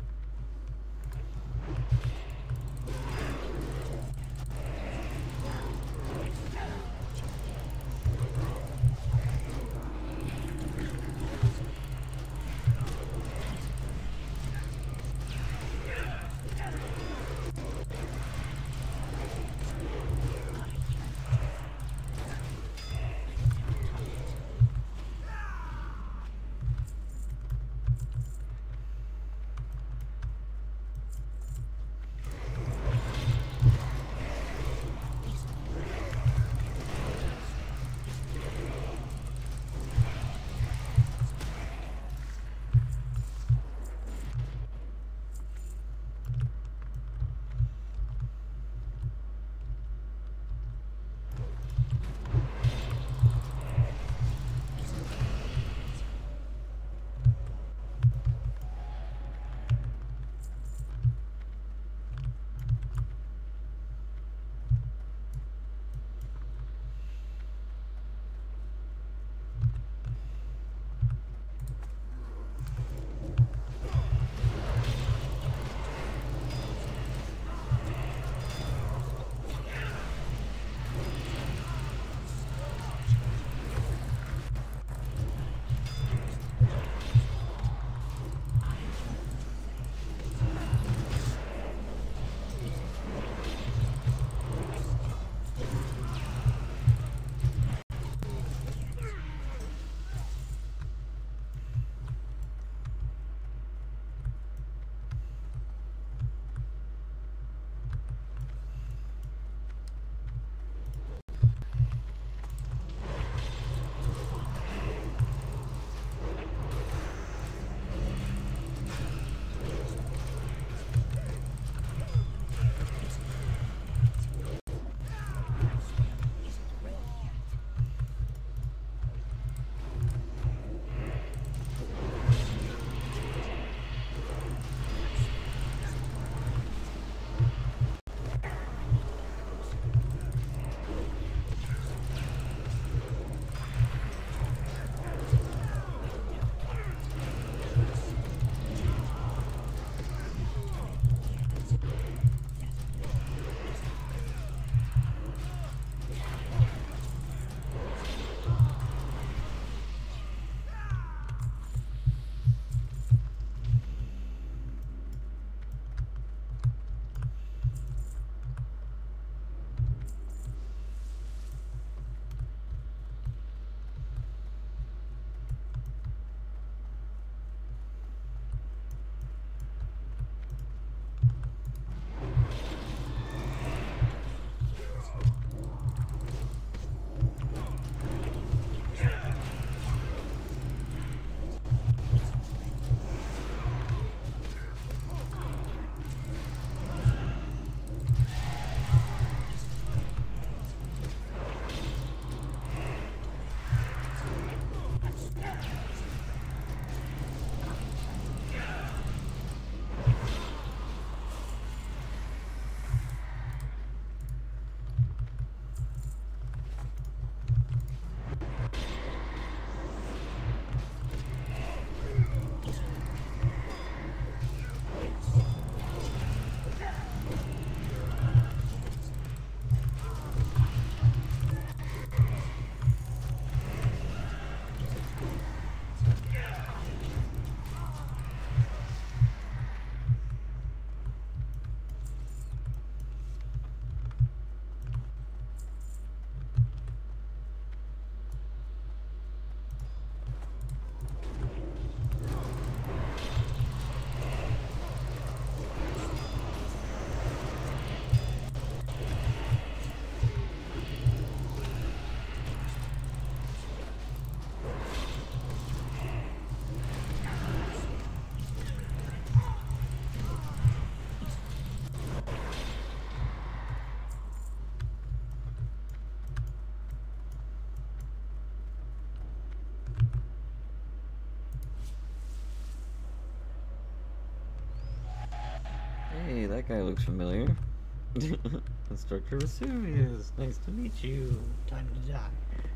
Speaker 1: that guy looks familiar. Instructor Vesuvius, nice to meet you.
Speaker 2: Time to die.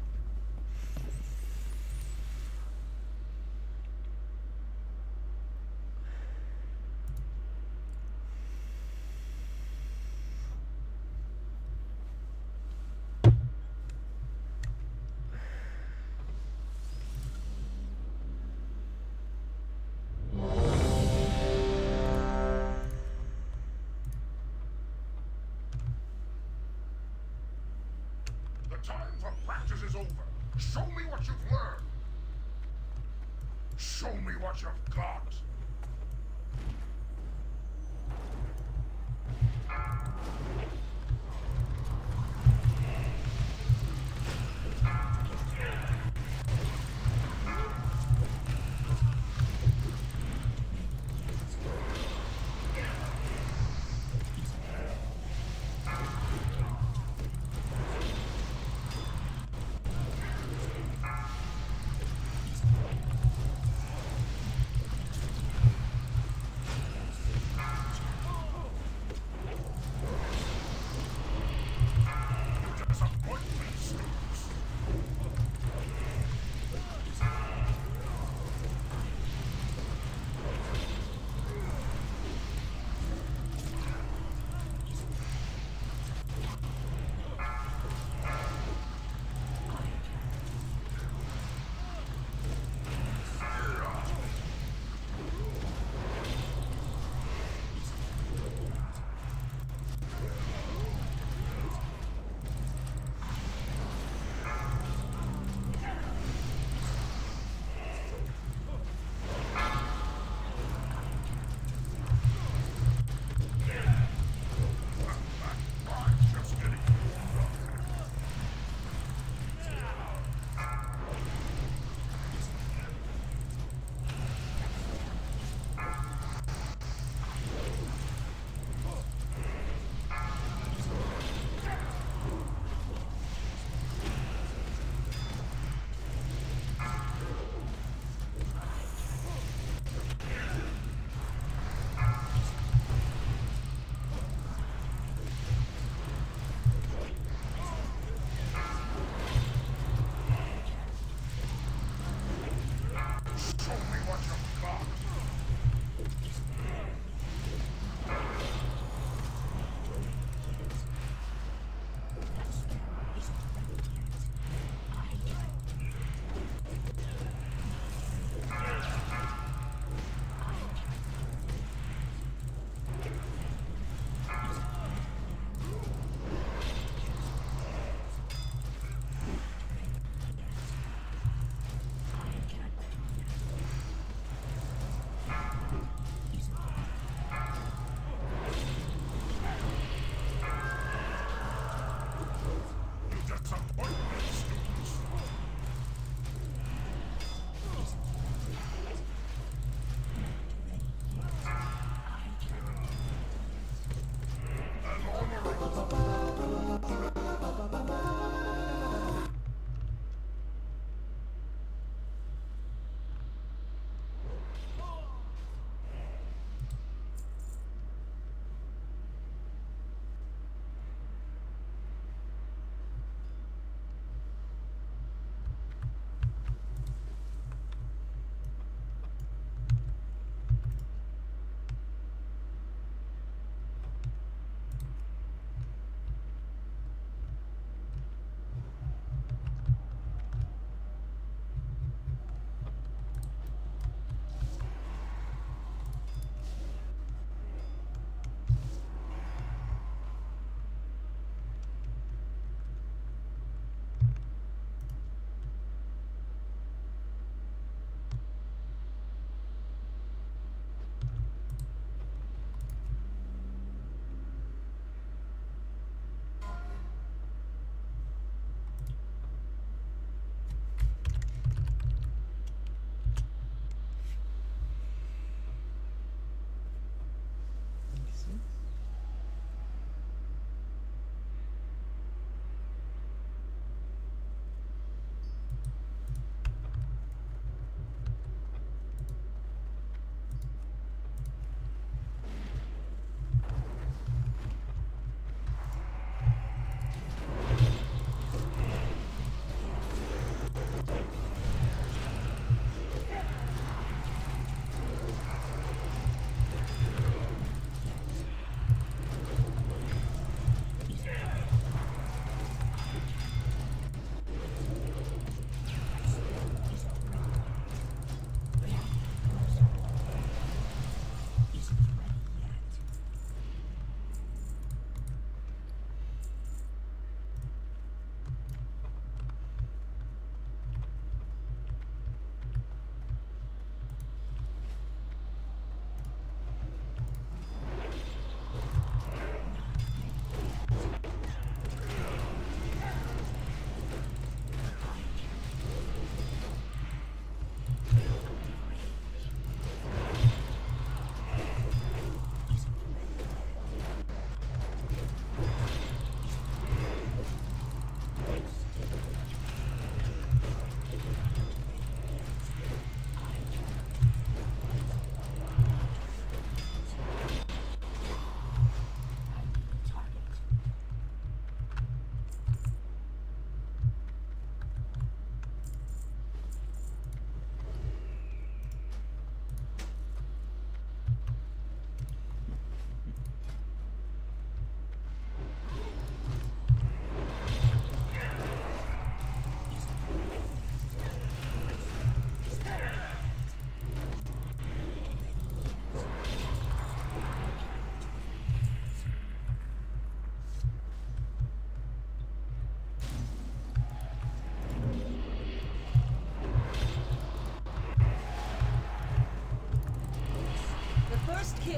Speaker 3: The time for practice is over. Show me what you've learned. Show me what you've got.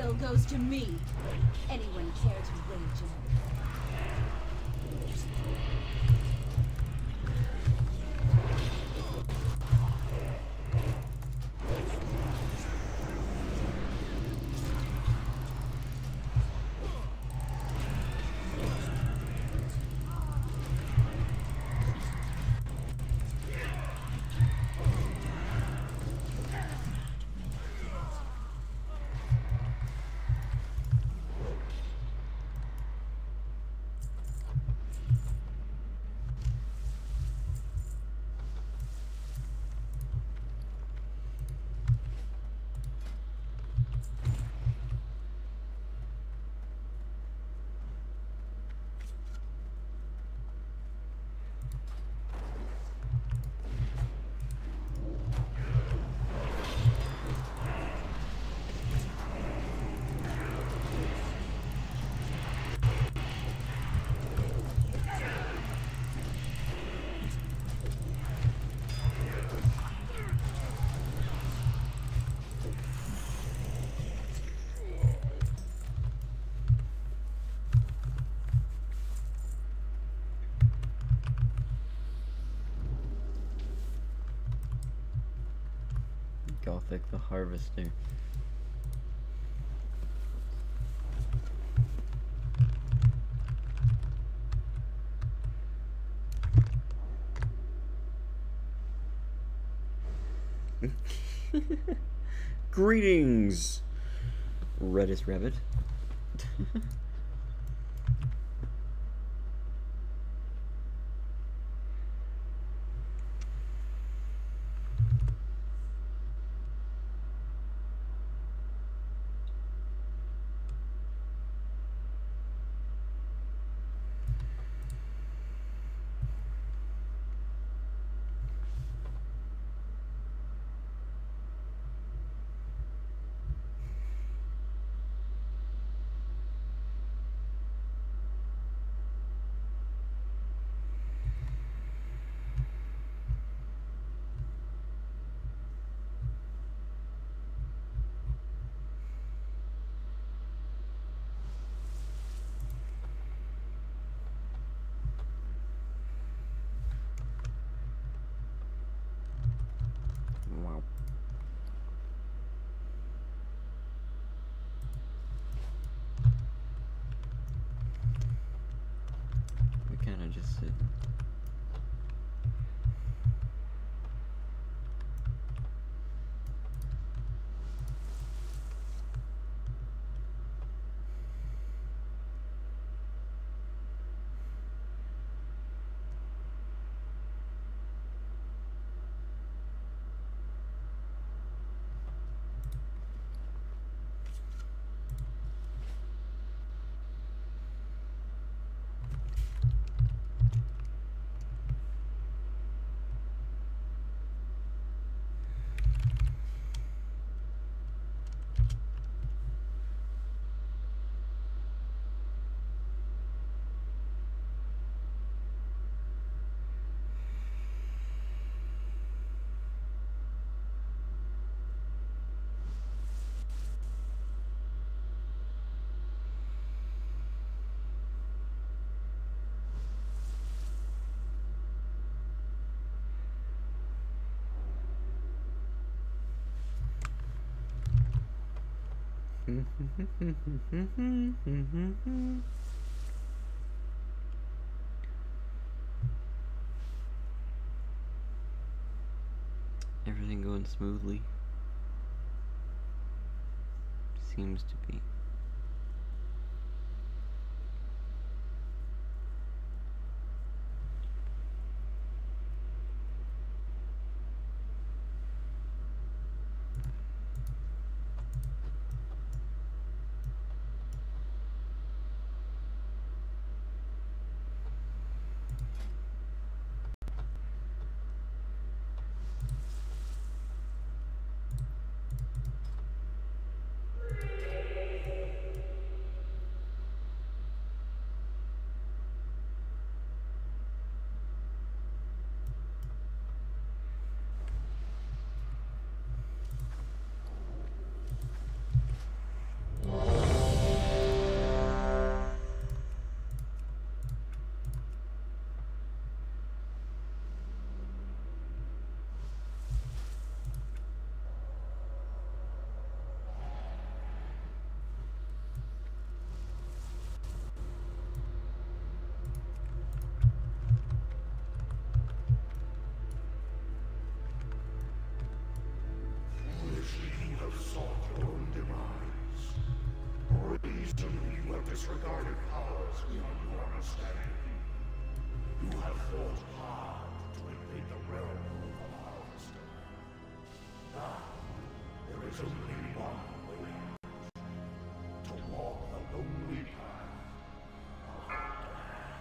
Speaker 5: kill goes to me. Anyone care to wager?
Speaker 1: Gothic the Harvester. Greetings, Redis Rabbit. Wow. We kind of just sit. Everything going smoothly. Seems to be.
Speaker 3: understanding. You have fought hard to invade the realm of the Harvester. Now, there is only one way out. To walk the lonely path of death.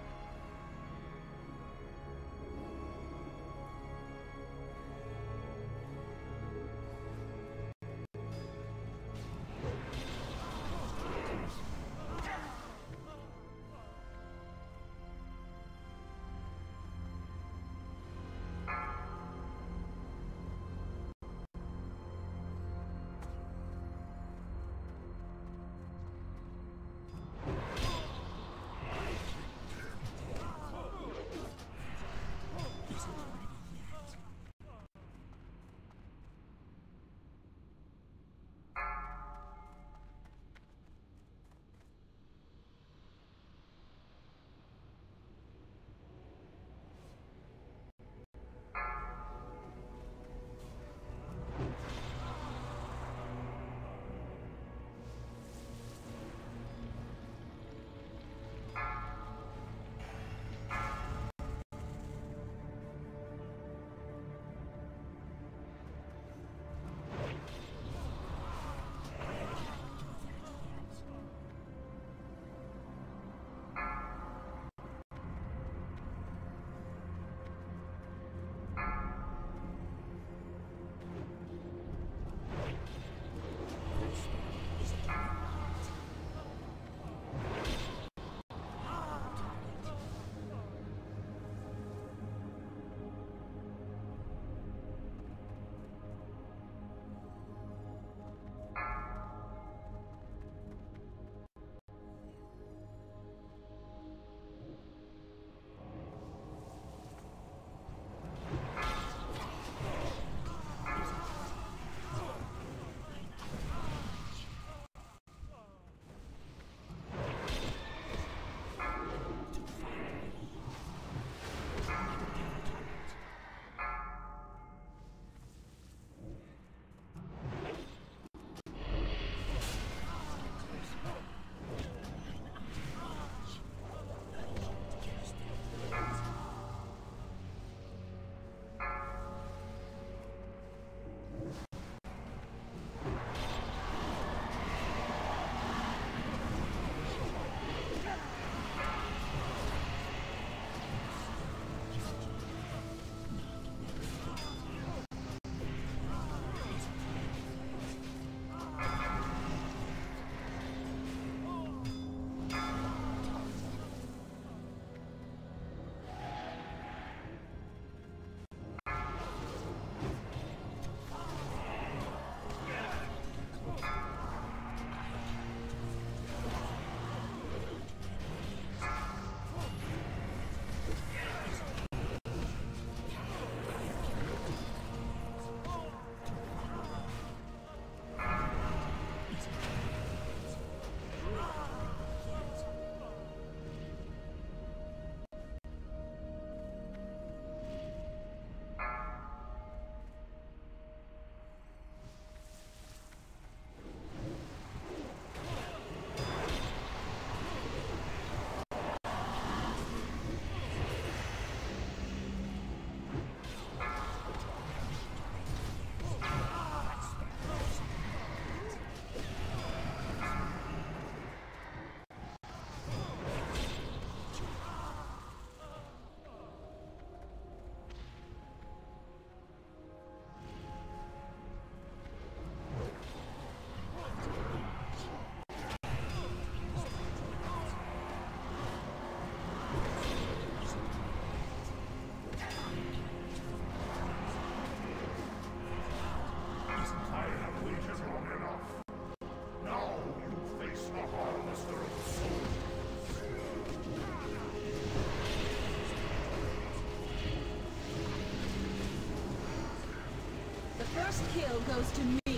Speaker 5: First kill goes to me.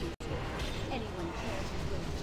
Speaker 5: Anyone care to win?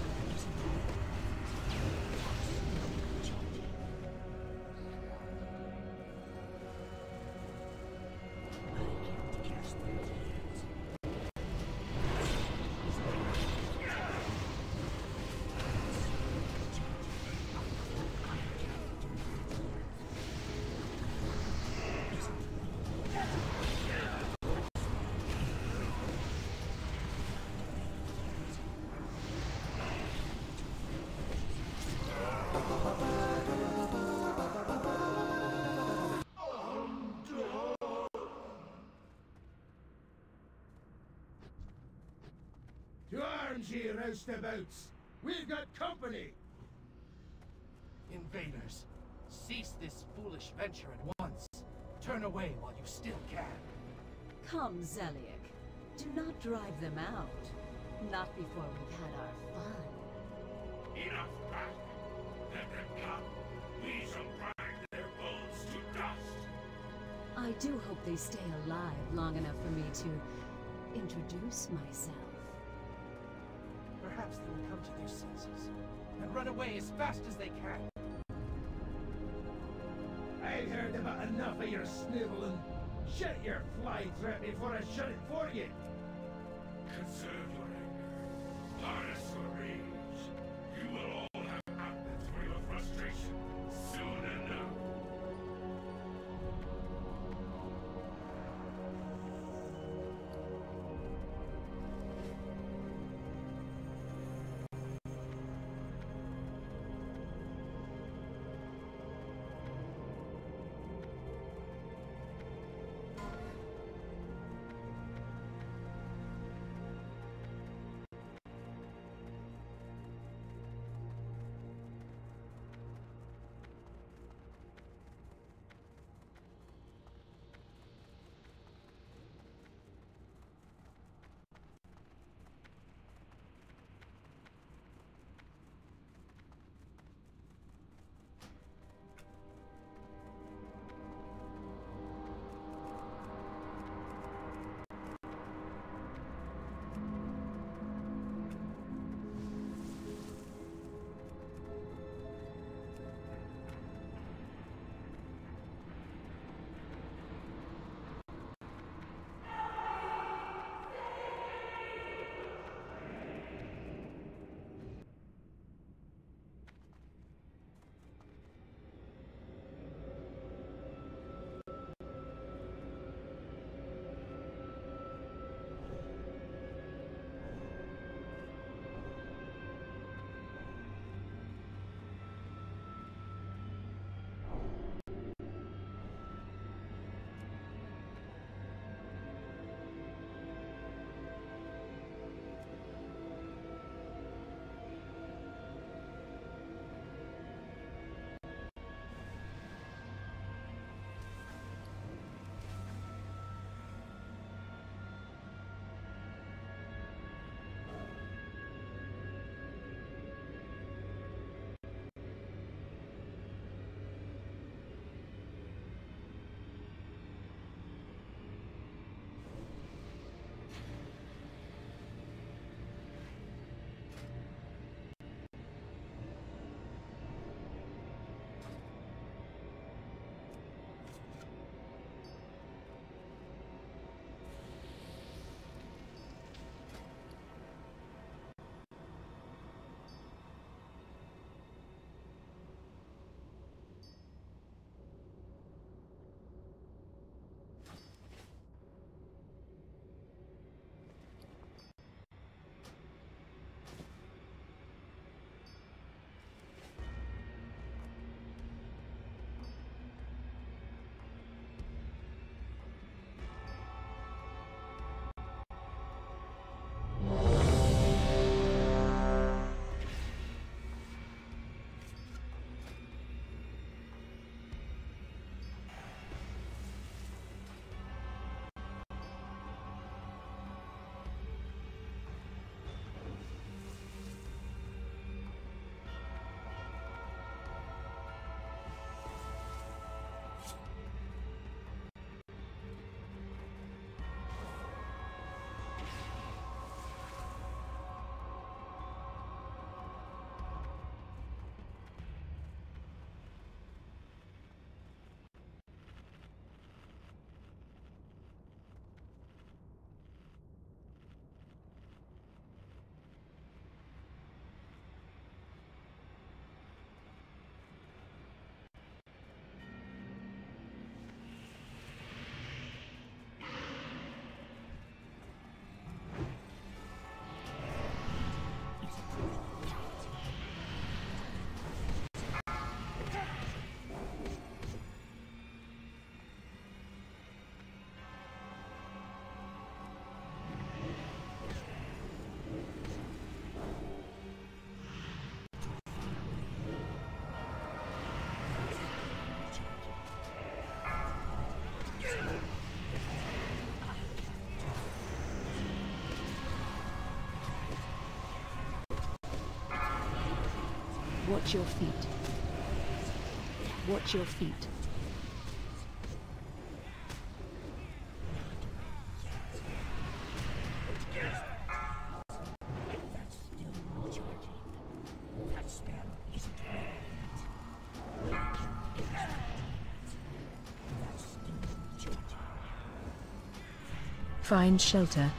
Speaker 3: To arms, ye roustabouts! We've got company!
Speaker 6: Invaders, cease this foolish venture at once. Turn away while you still can.
Speaker 5: Come, Zeliek. Do not drive them out. Not before we've had our fun.
Speaker 3: Enough back! Let them come! We shall grind their bones to dust!
Speaker 5: I do hope they stay alive long enough for me to introduce myself.
Speaker 6: Perhaps they will come to their senses and run away as fast as they can.
Speaker 3: I've heard about enough of your sniveling. Shut your fly threat before I shut it for you! Conserve your anger. Harness your rage. You will all have outlets for your frustration soon enough.
Speaker 5: Watch your feet. Watch your feet. Find shelter.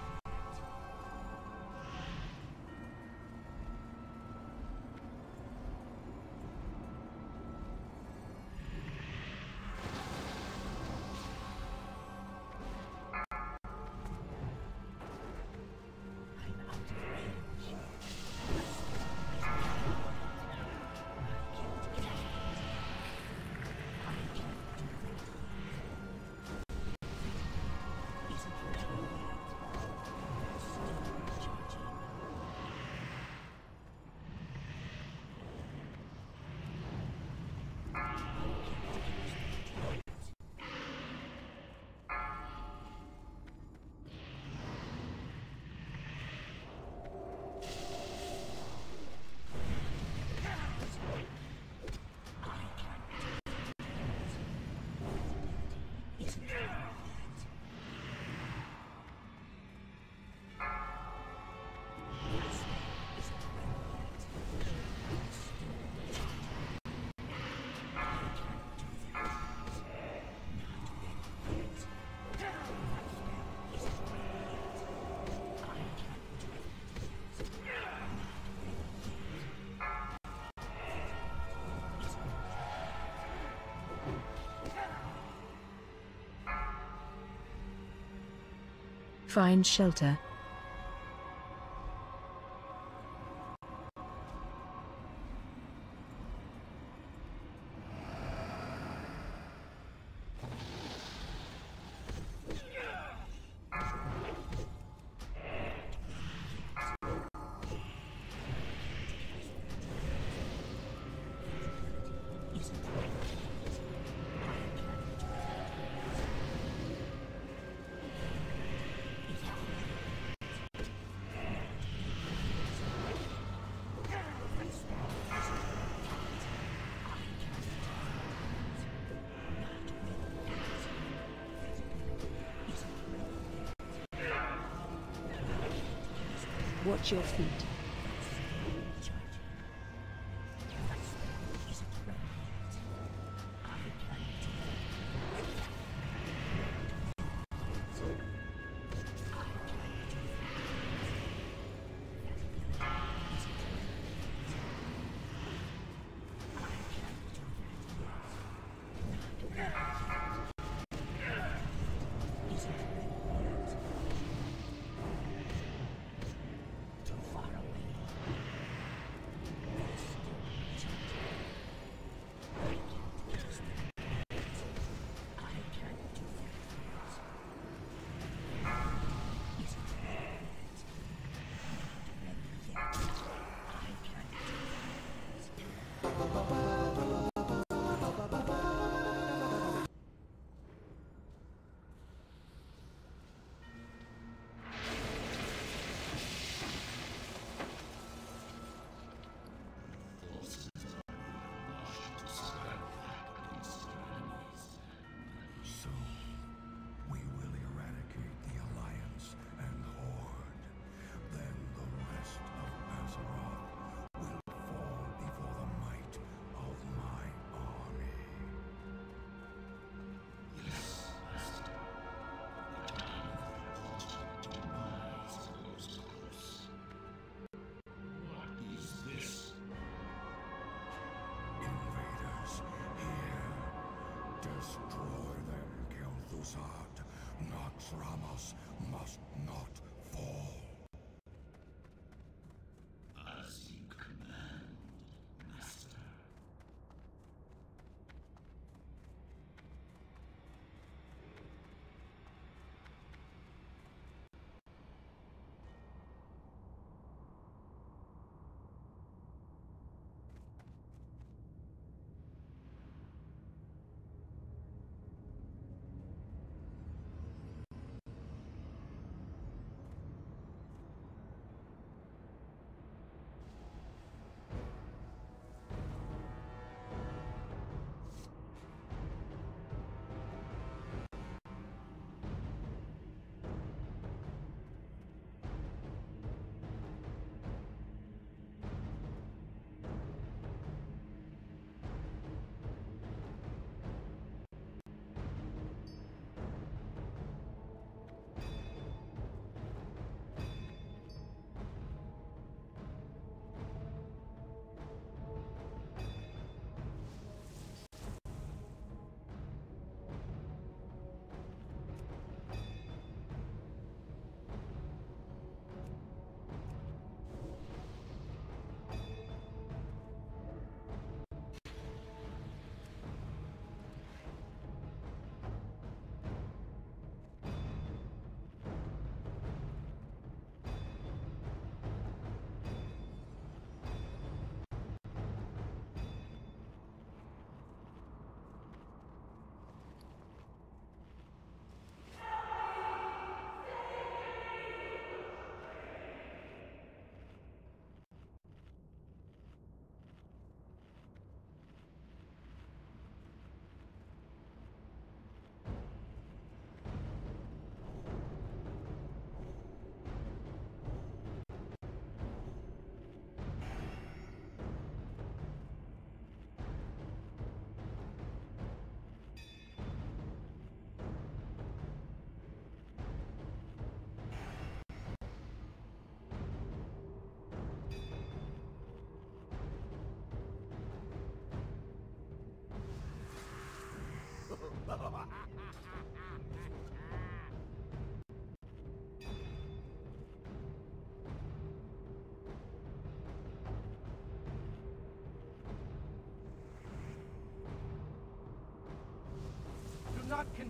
Speaker 5: Find shelter. Watch your feet.
Speaker 3: Too far away.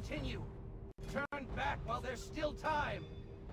Speaker 6: continue. Turn back while there's still time.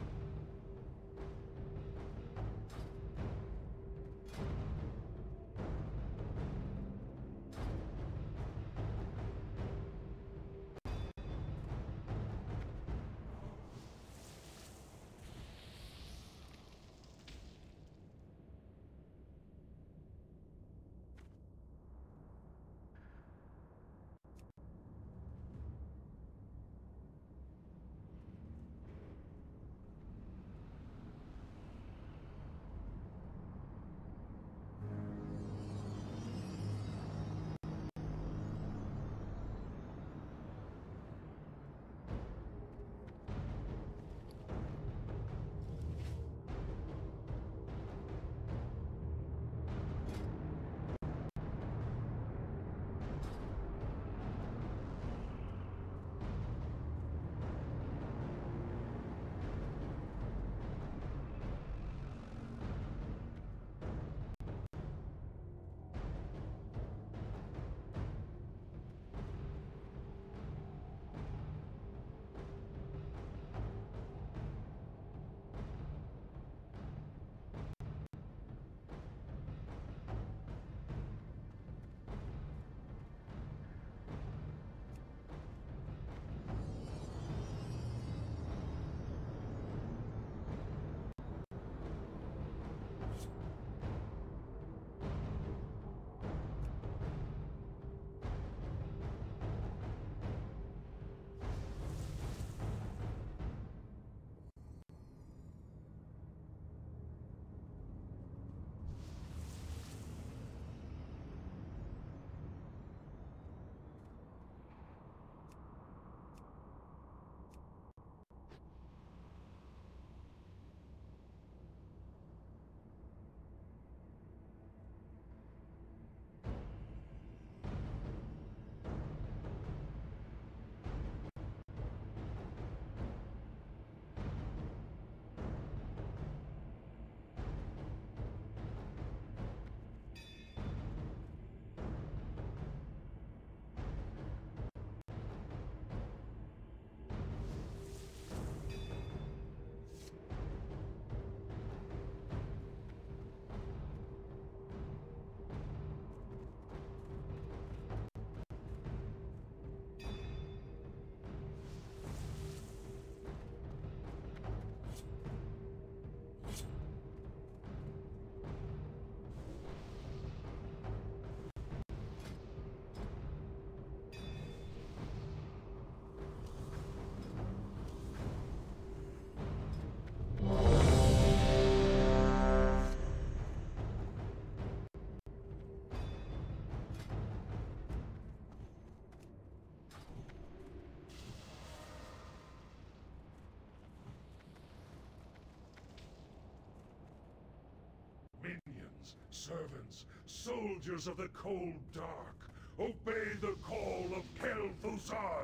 Speaker 3: Minions, servants, soldiers of the cold dark, obey the call of Kel'Thuzad!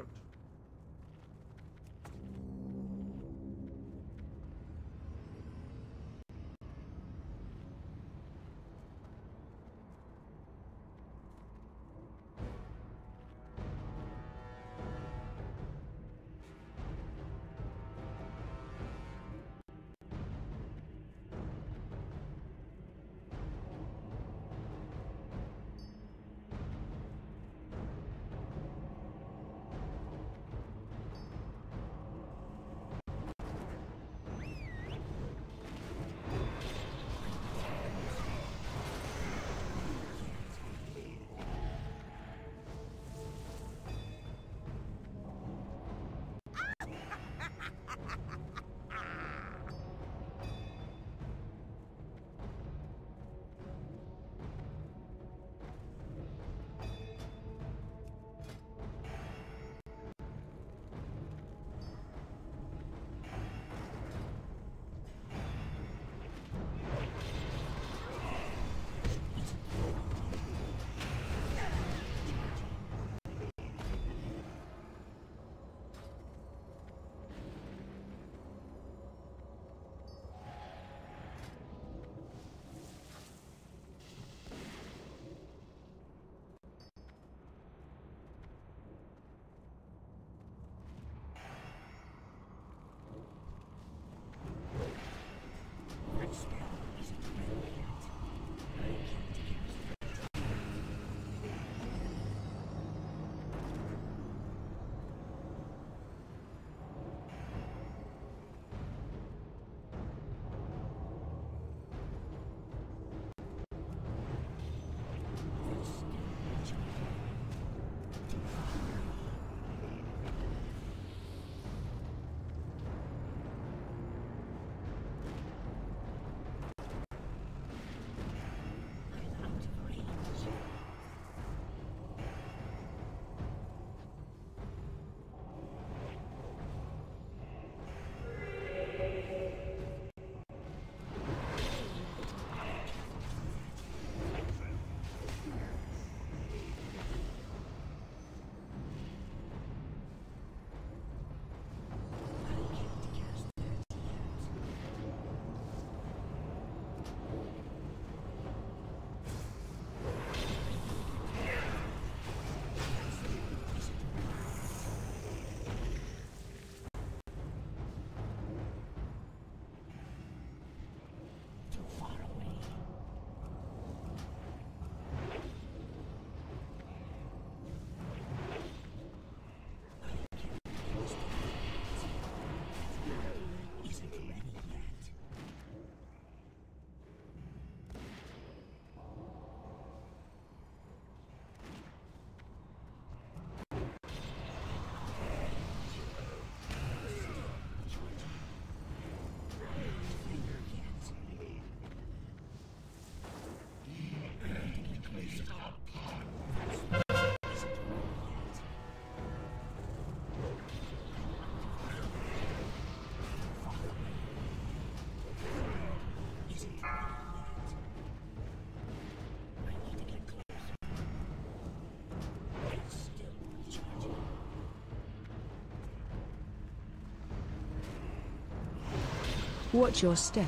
Speaker 4: Watch your step.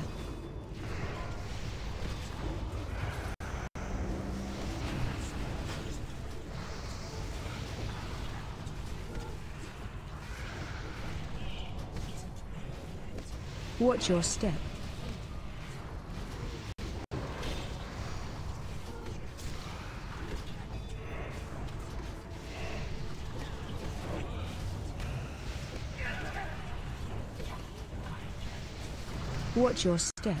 Speaker 4: Watch your step. Watch your step.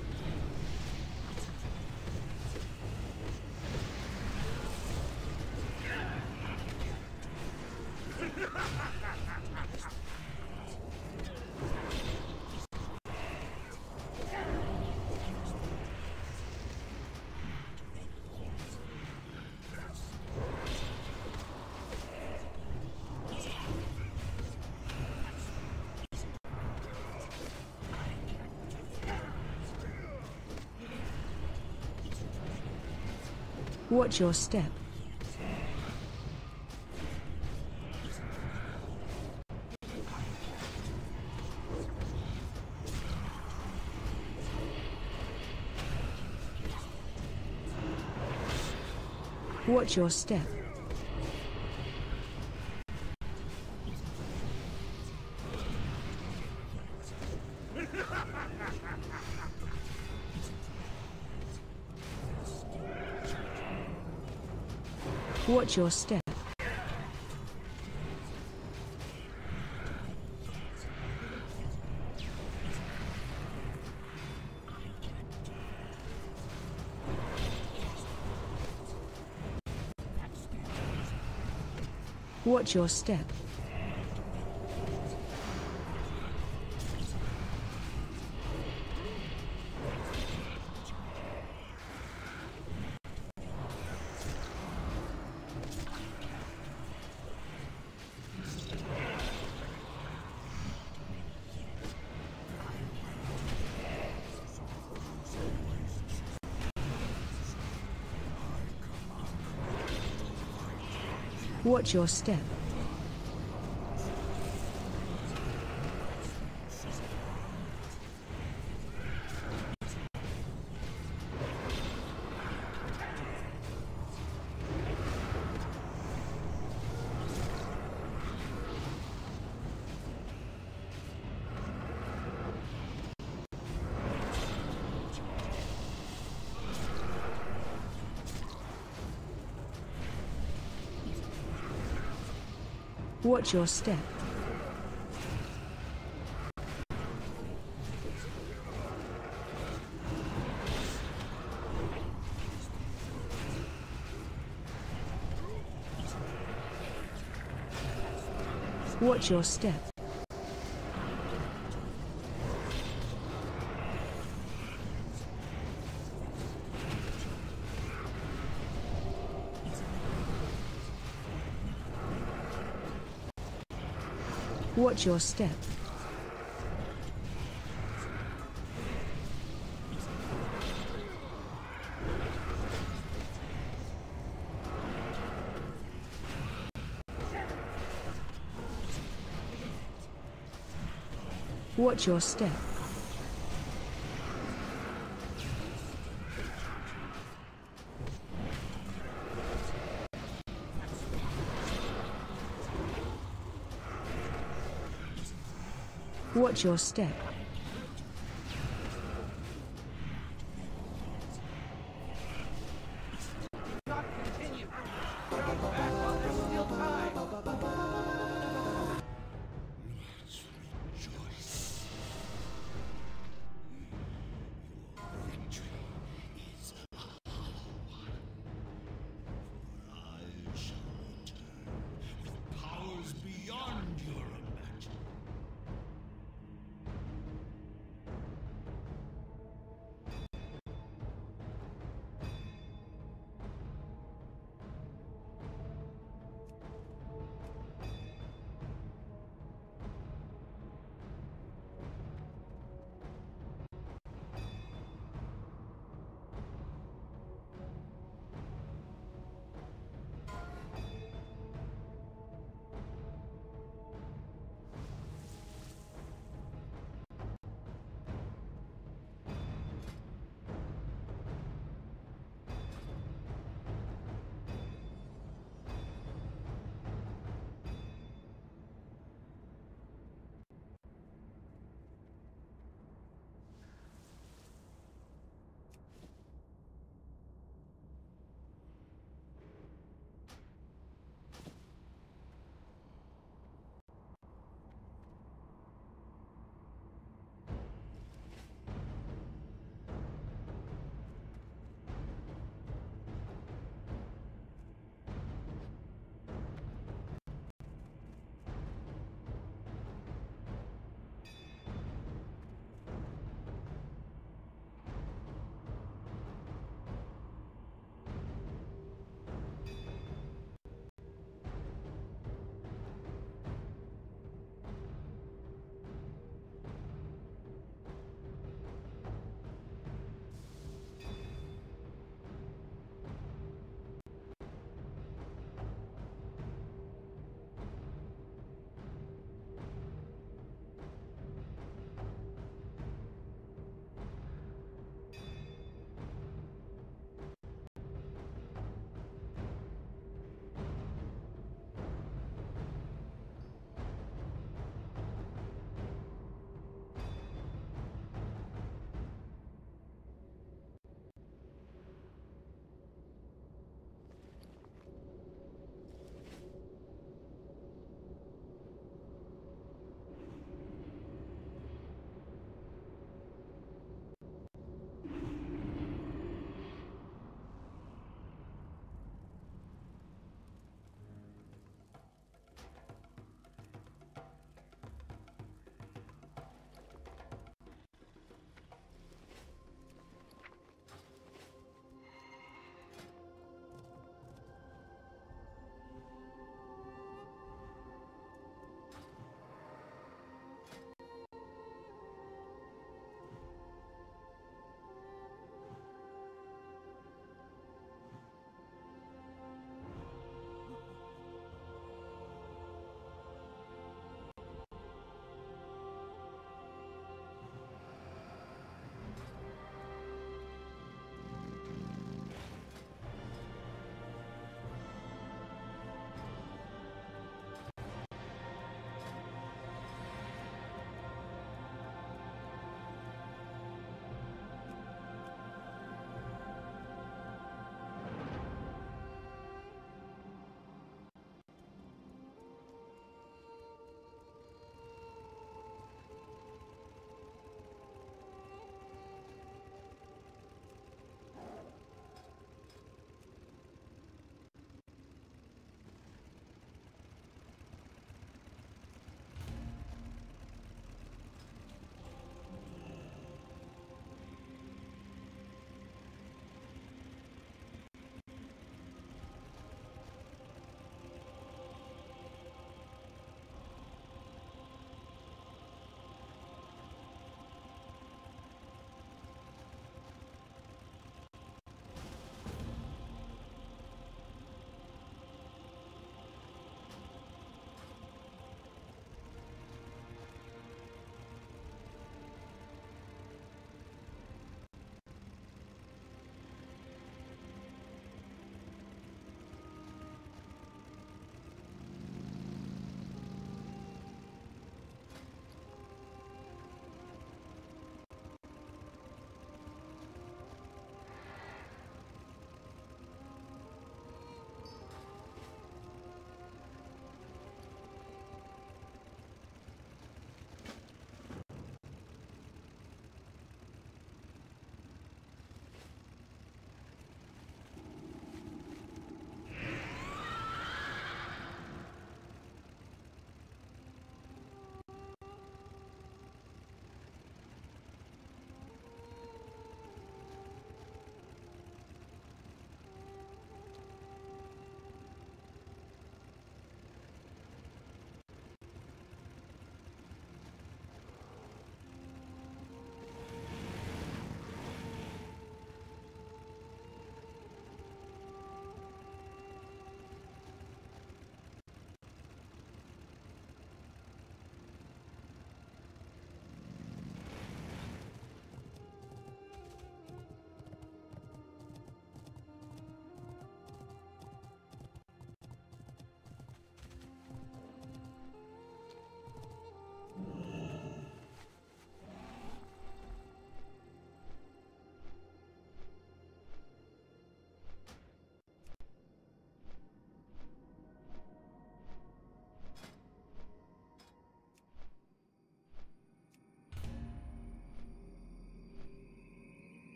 Speaker 4: Watch your step. Watch your step. Watch your step. Watch your step. Watch your step. Watch your step. Watch your step. Watch your step. Watch your step. Watch your step.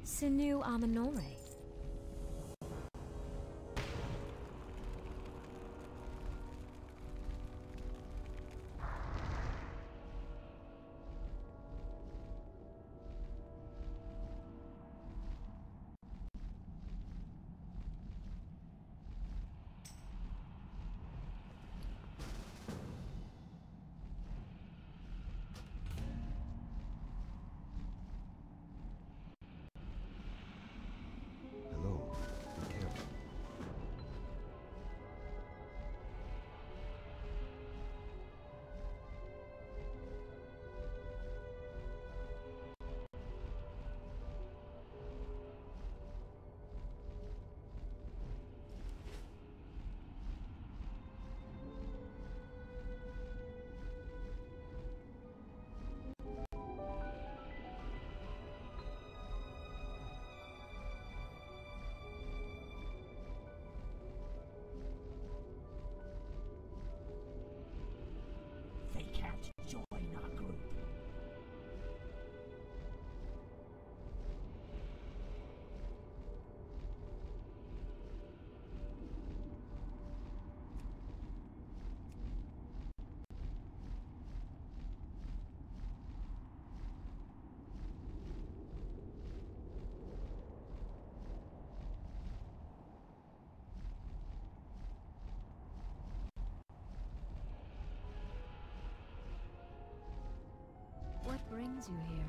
Speaker 7: Sinu Amanore.
Speaker 3: Hello. Be careful.
Speaker 8: They can't join our group.
Speaker 7: What brings you here?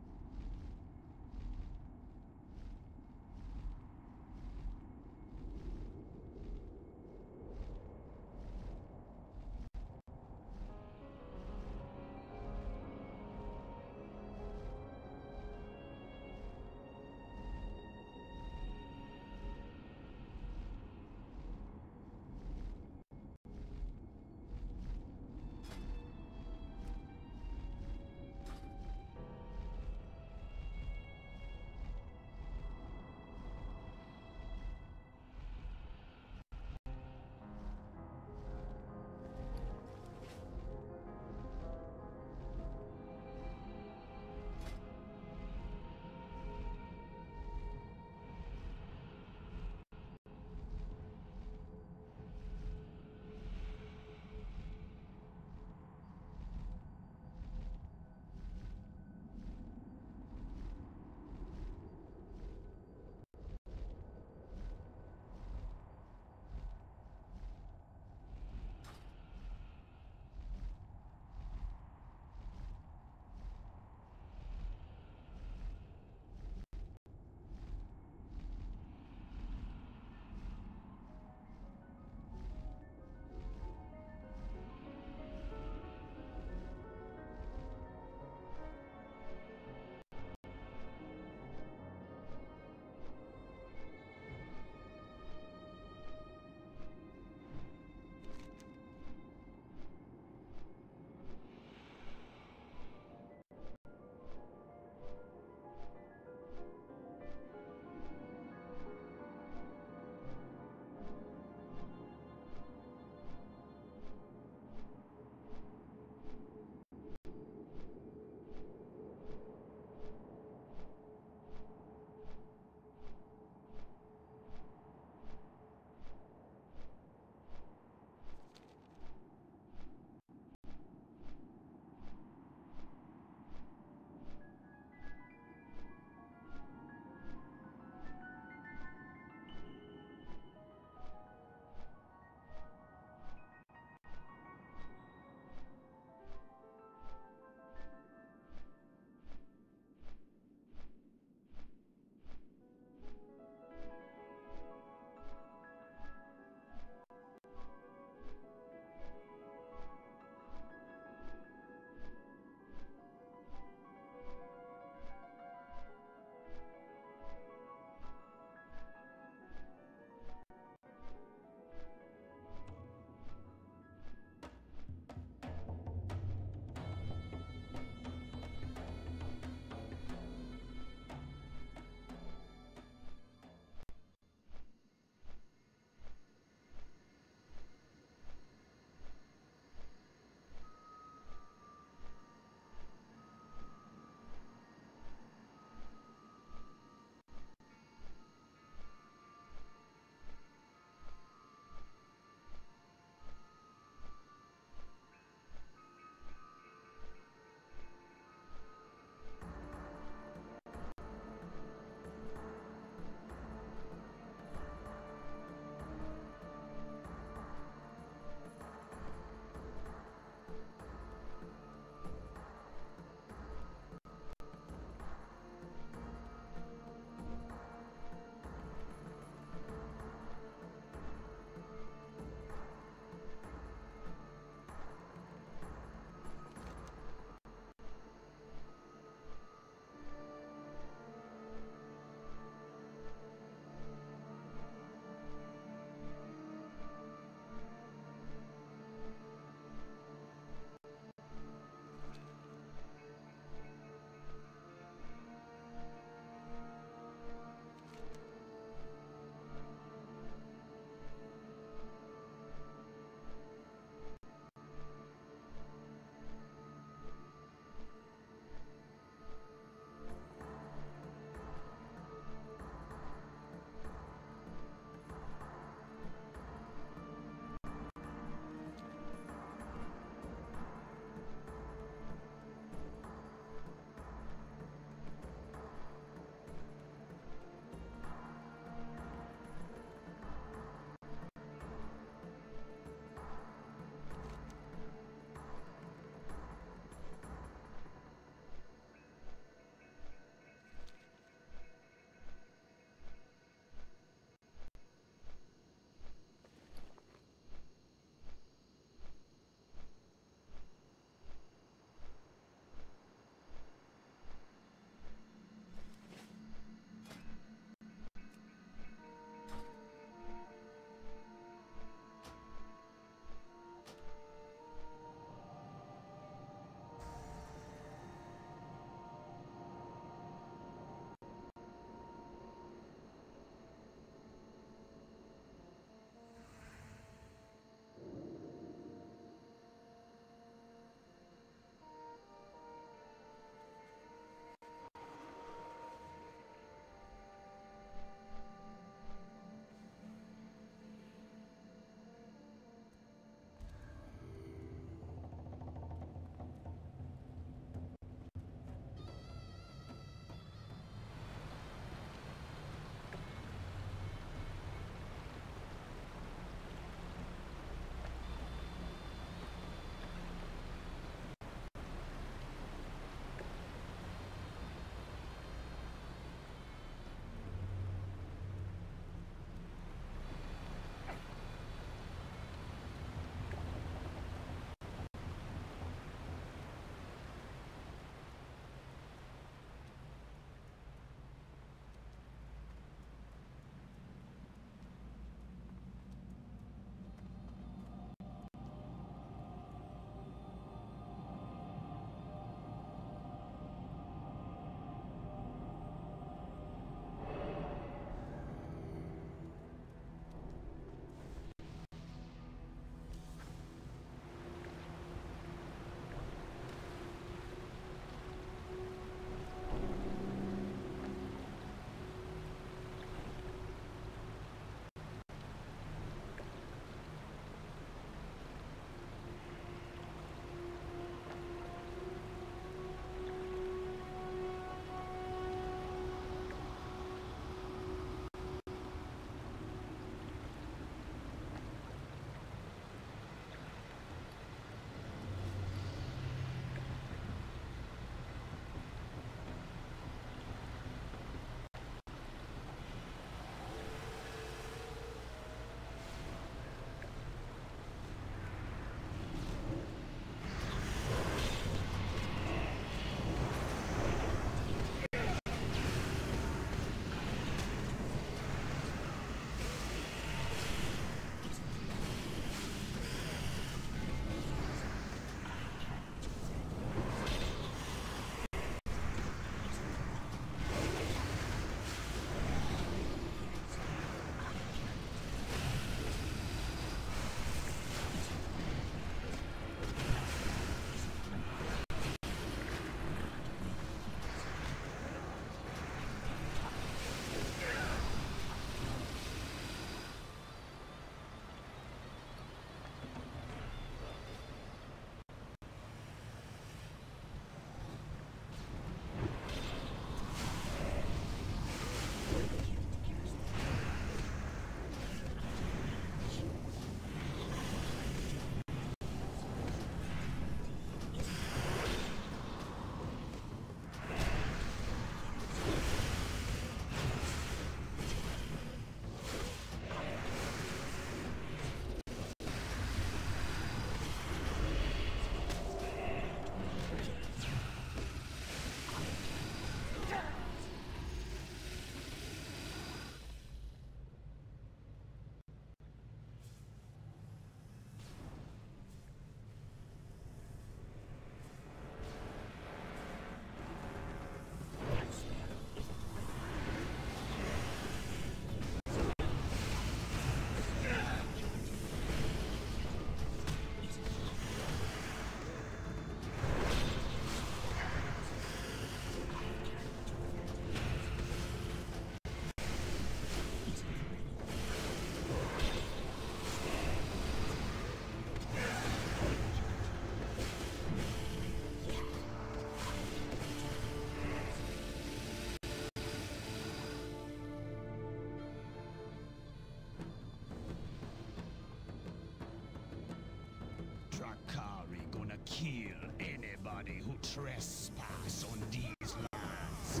Speaker 8: trespass on these lands.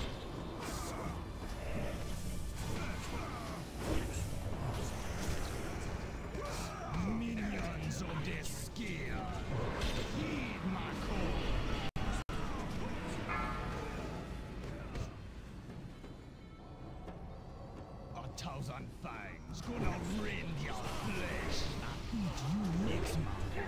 Speaker 8: Minions of the scale, heed my call. A thousand fangs gonna rend your flesh. I eat you next, man.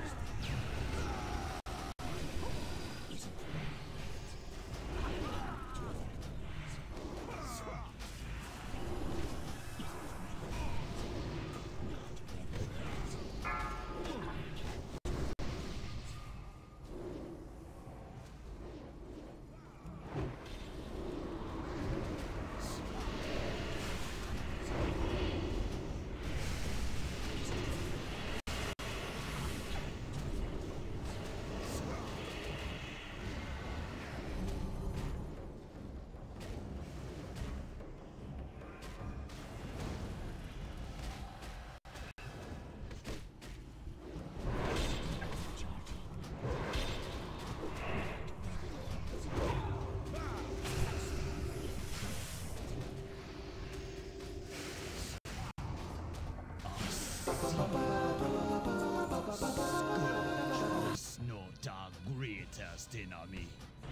Speaker 8: Scourge, not our greatest enemy.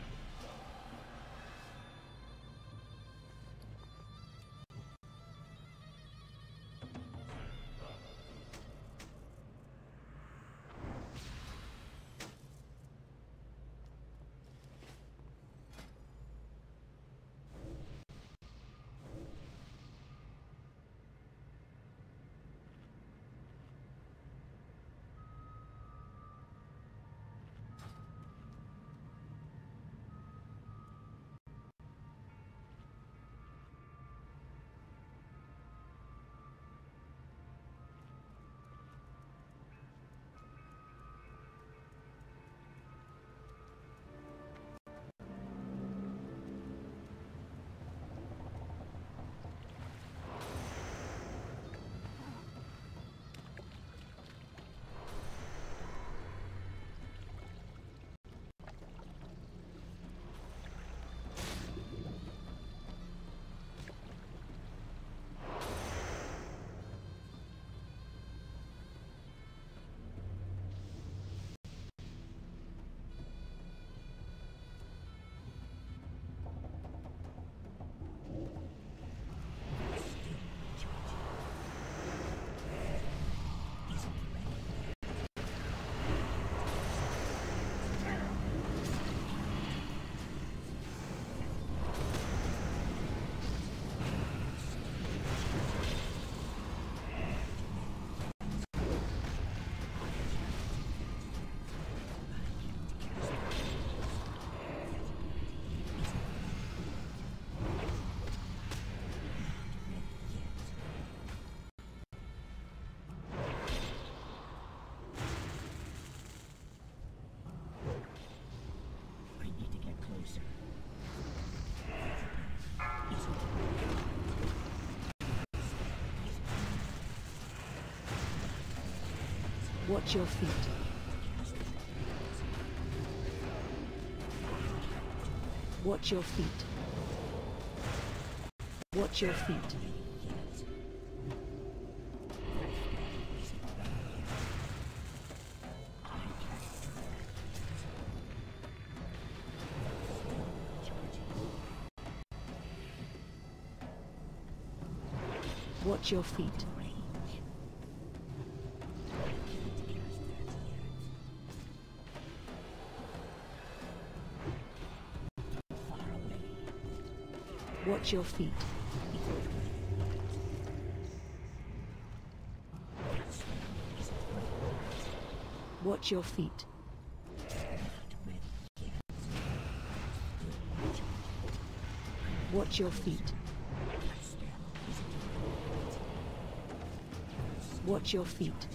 Speaker 4: Watch your feet. Watch your feet. Watch your feet. Watch your feet. Watch your feet. Watch your feet. Watch your feet. Watch your feet.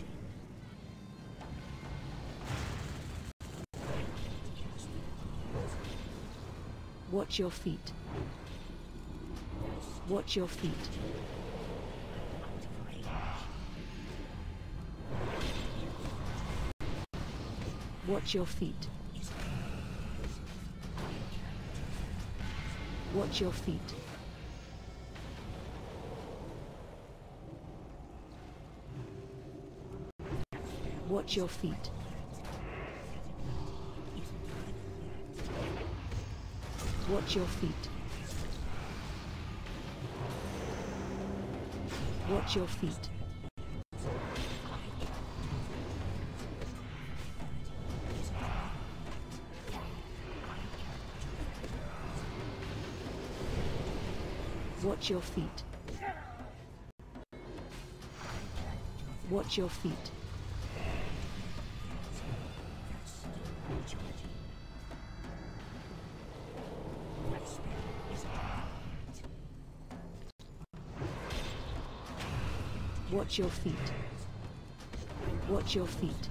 Speaker 4: Watch your feet. Watch your feet. Watch your feet. Watch your feet. Watch your feet. Watch your feet. Watch your feet. Watch your feet. Watch your feet. Watch your feet. Watch your feet.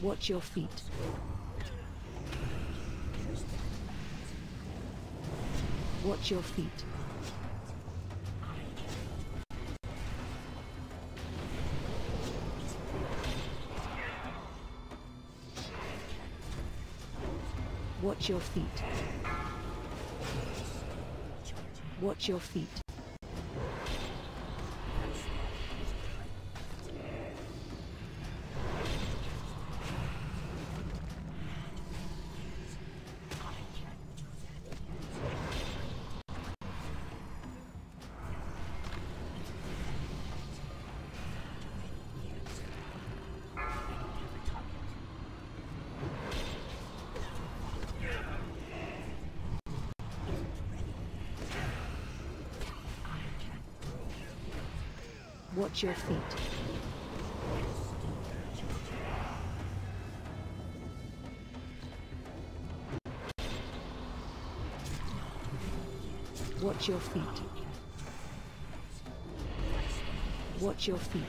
Speaker 4: Watch your feet. Watch your feet. Watch your feet. Watch your feet. Watch your feet. Watch your feet. Watch your feet.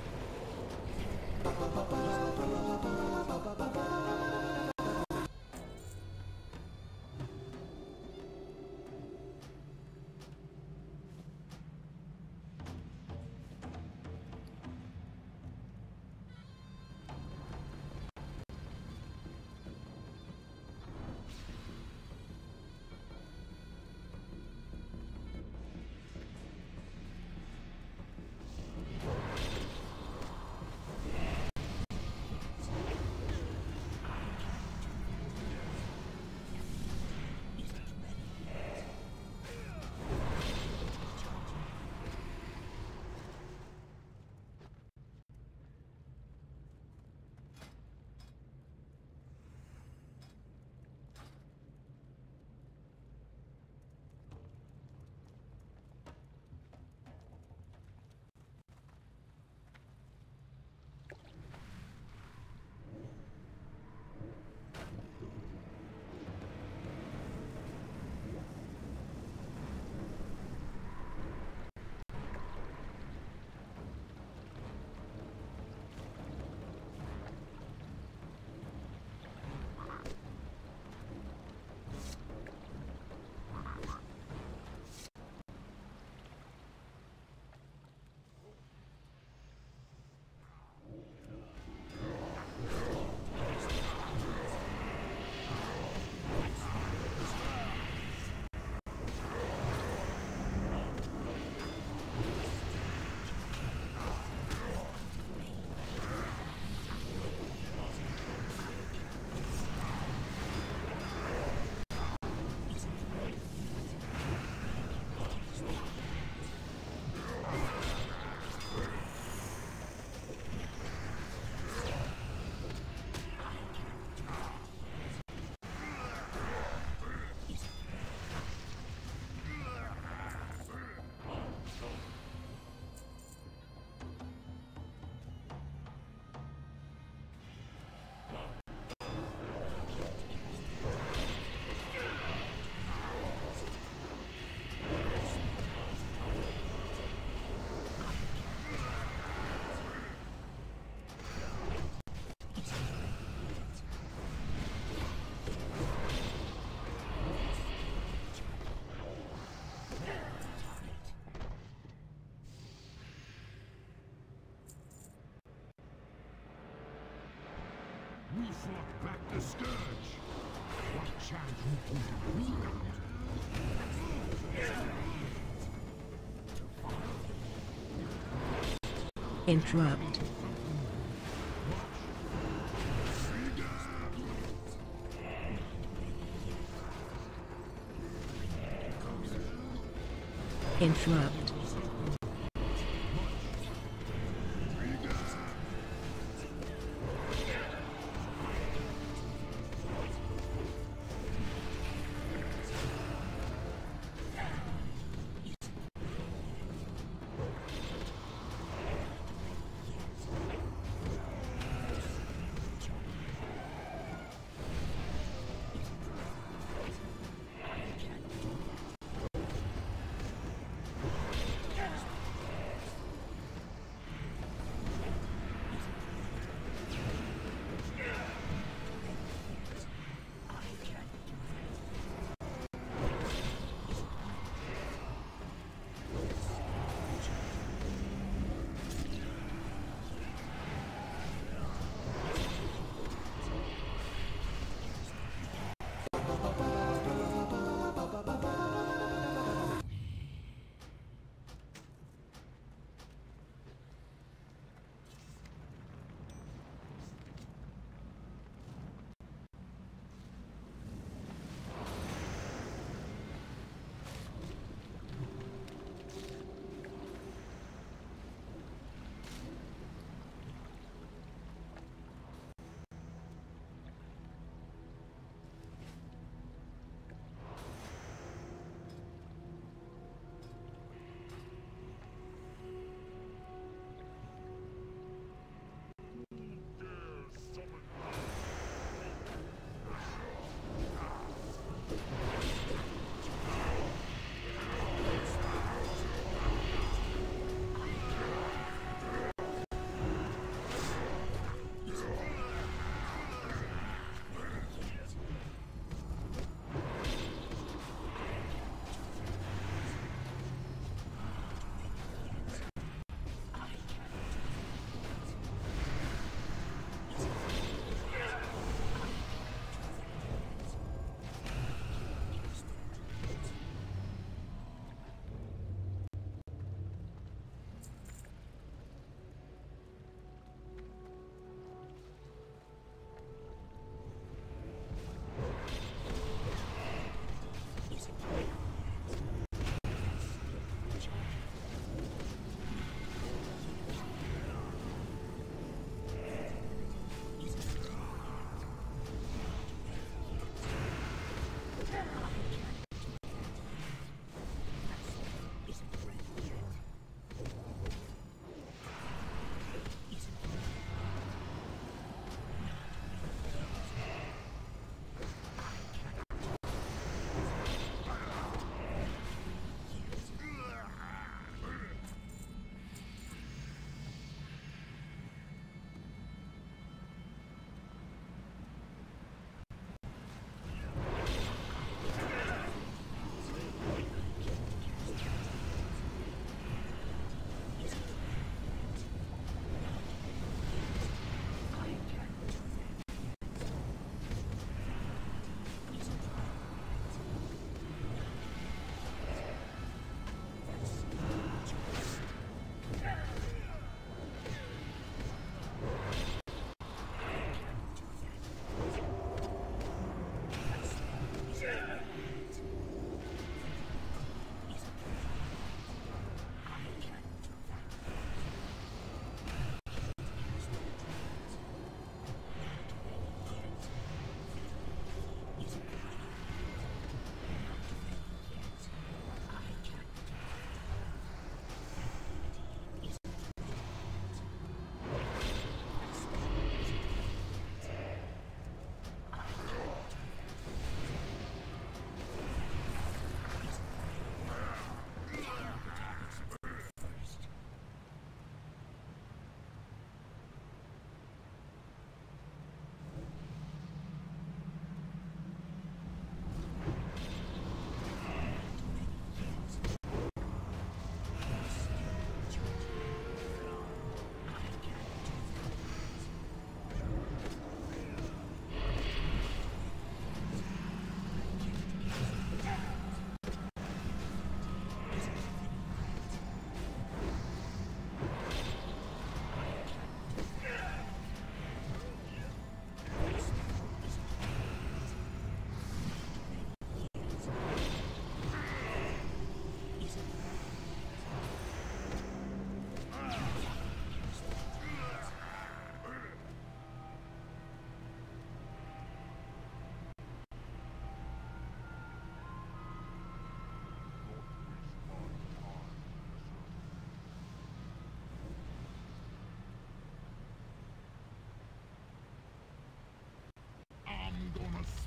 Speaker 3: We fought back the scourge. What chance we got?
Speaker 4: Interrupt. Interrupt.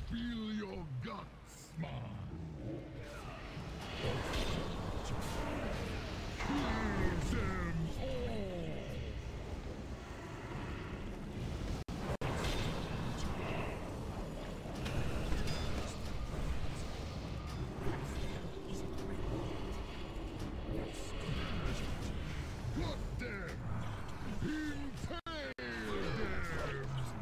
Speaker 3: feel your guts, man. Kill them all. Put them! Impale them!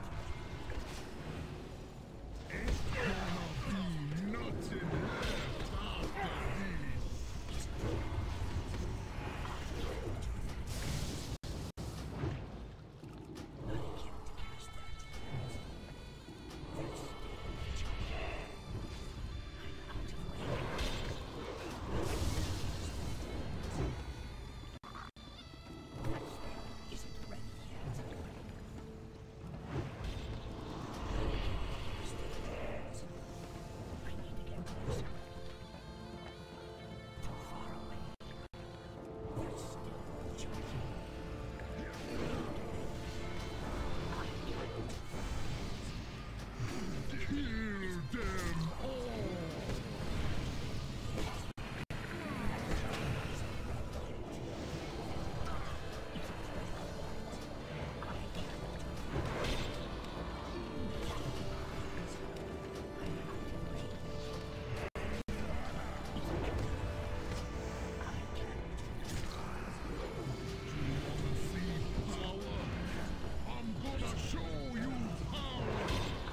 Speaker 3: It's gonna be nothing left after this! Kill them all! See power? I'm gonna show you power!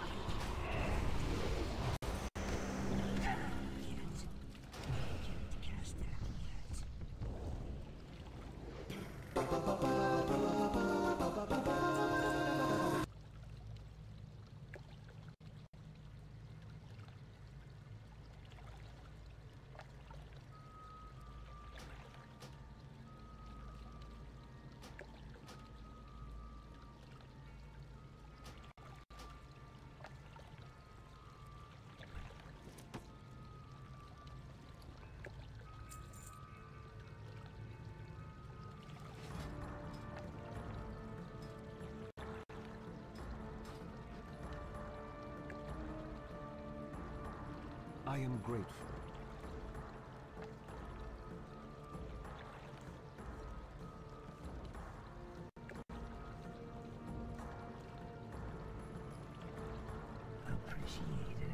Speaker 9: I am grateful.
Speaker 2: Appreciated.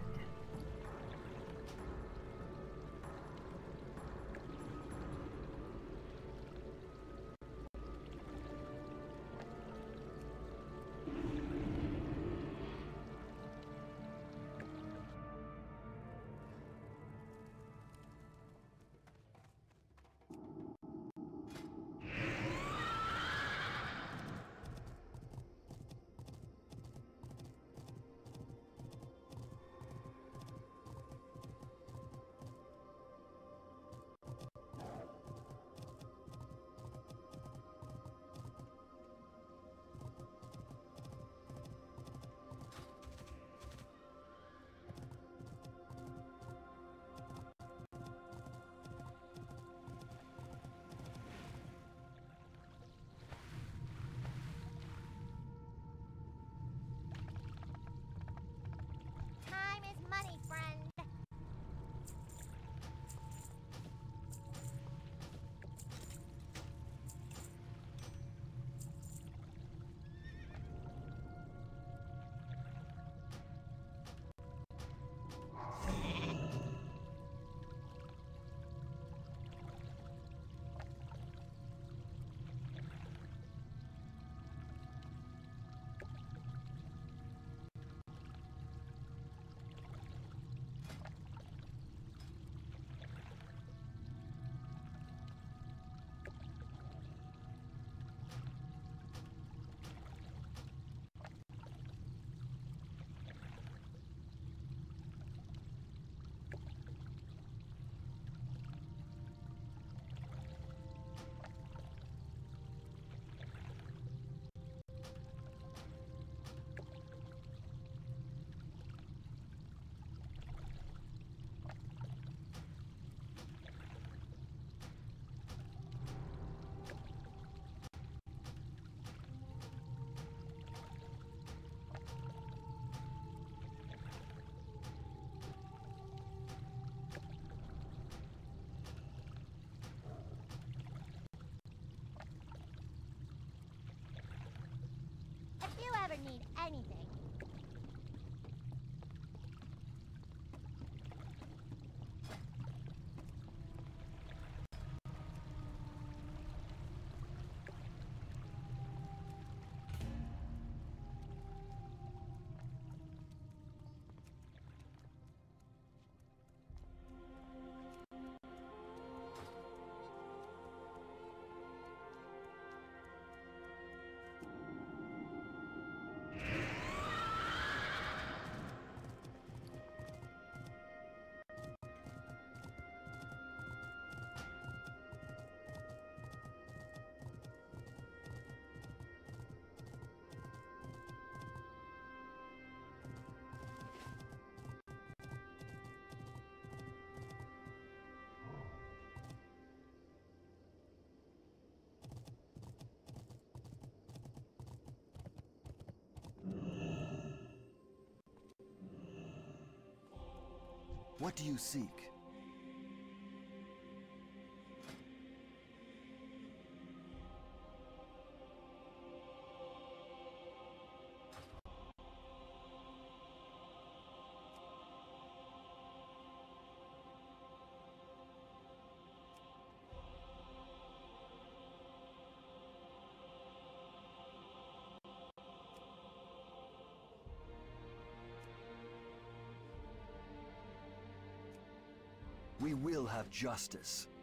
Speaker 9: you ever need anything.
Speaker 10: What do you seek? We will have justice.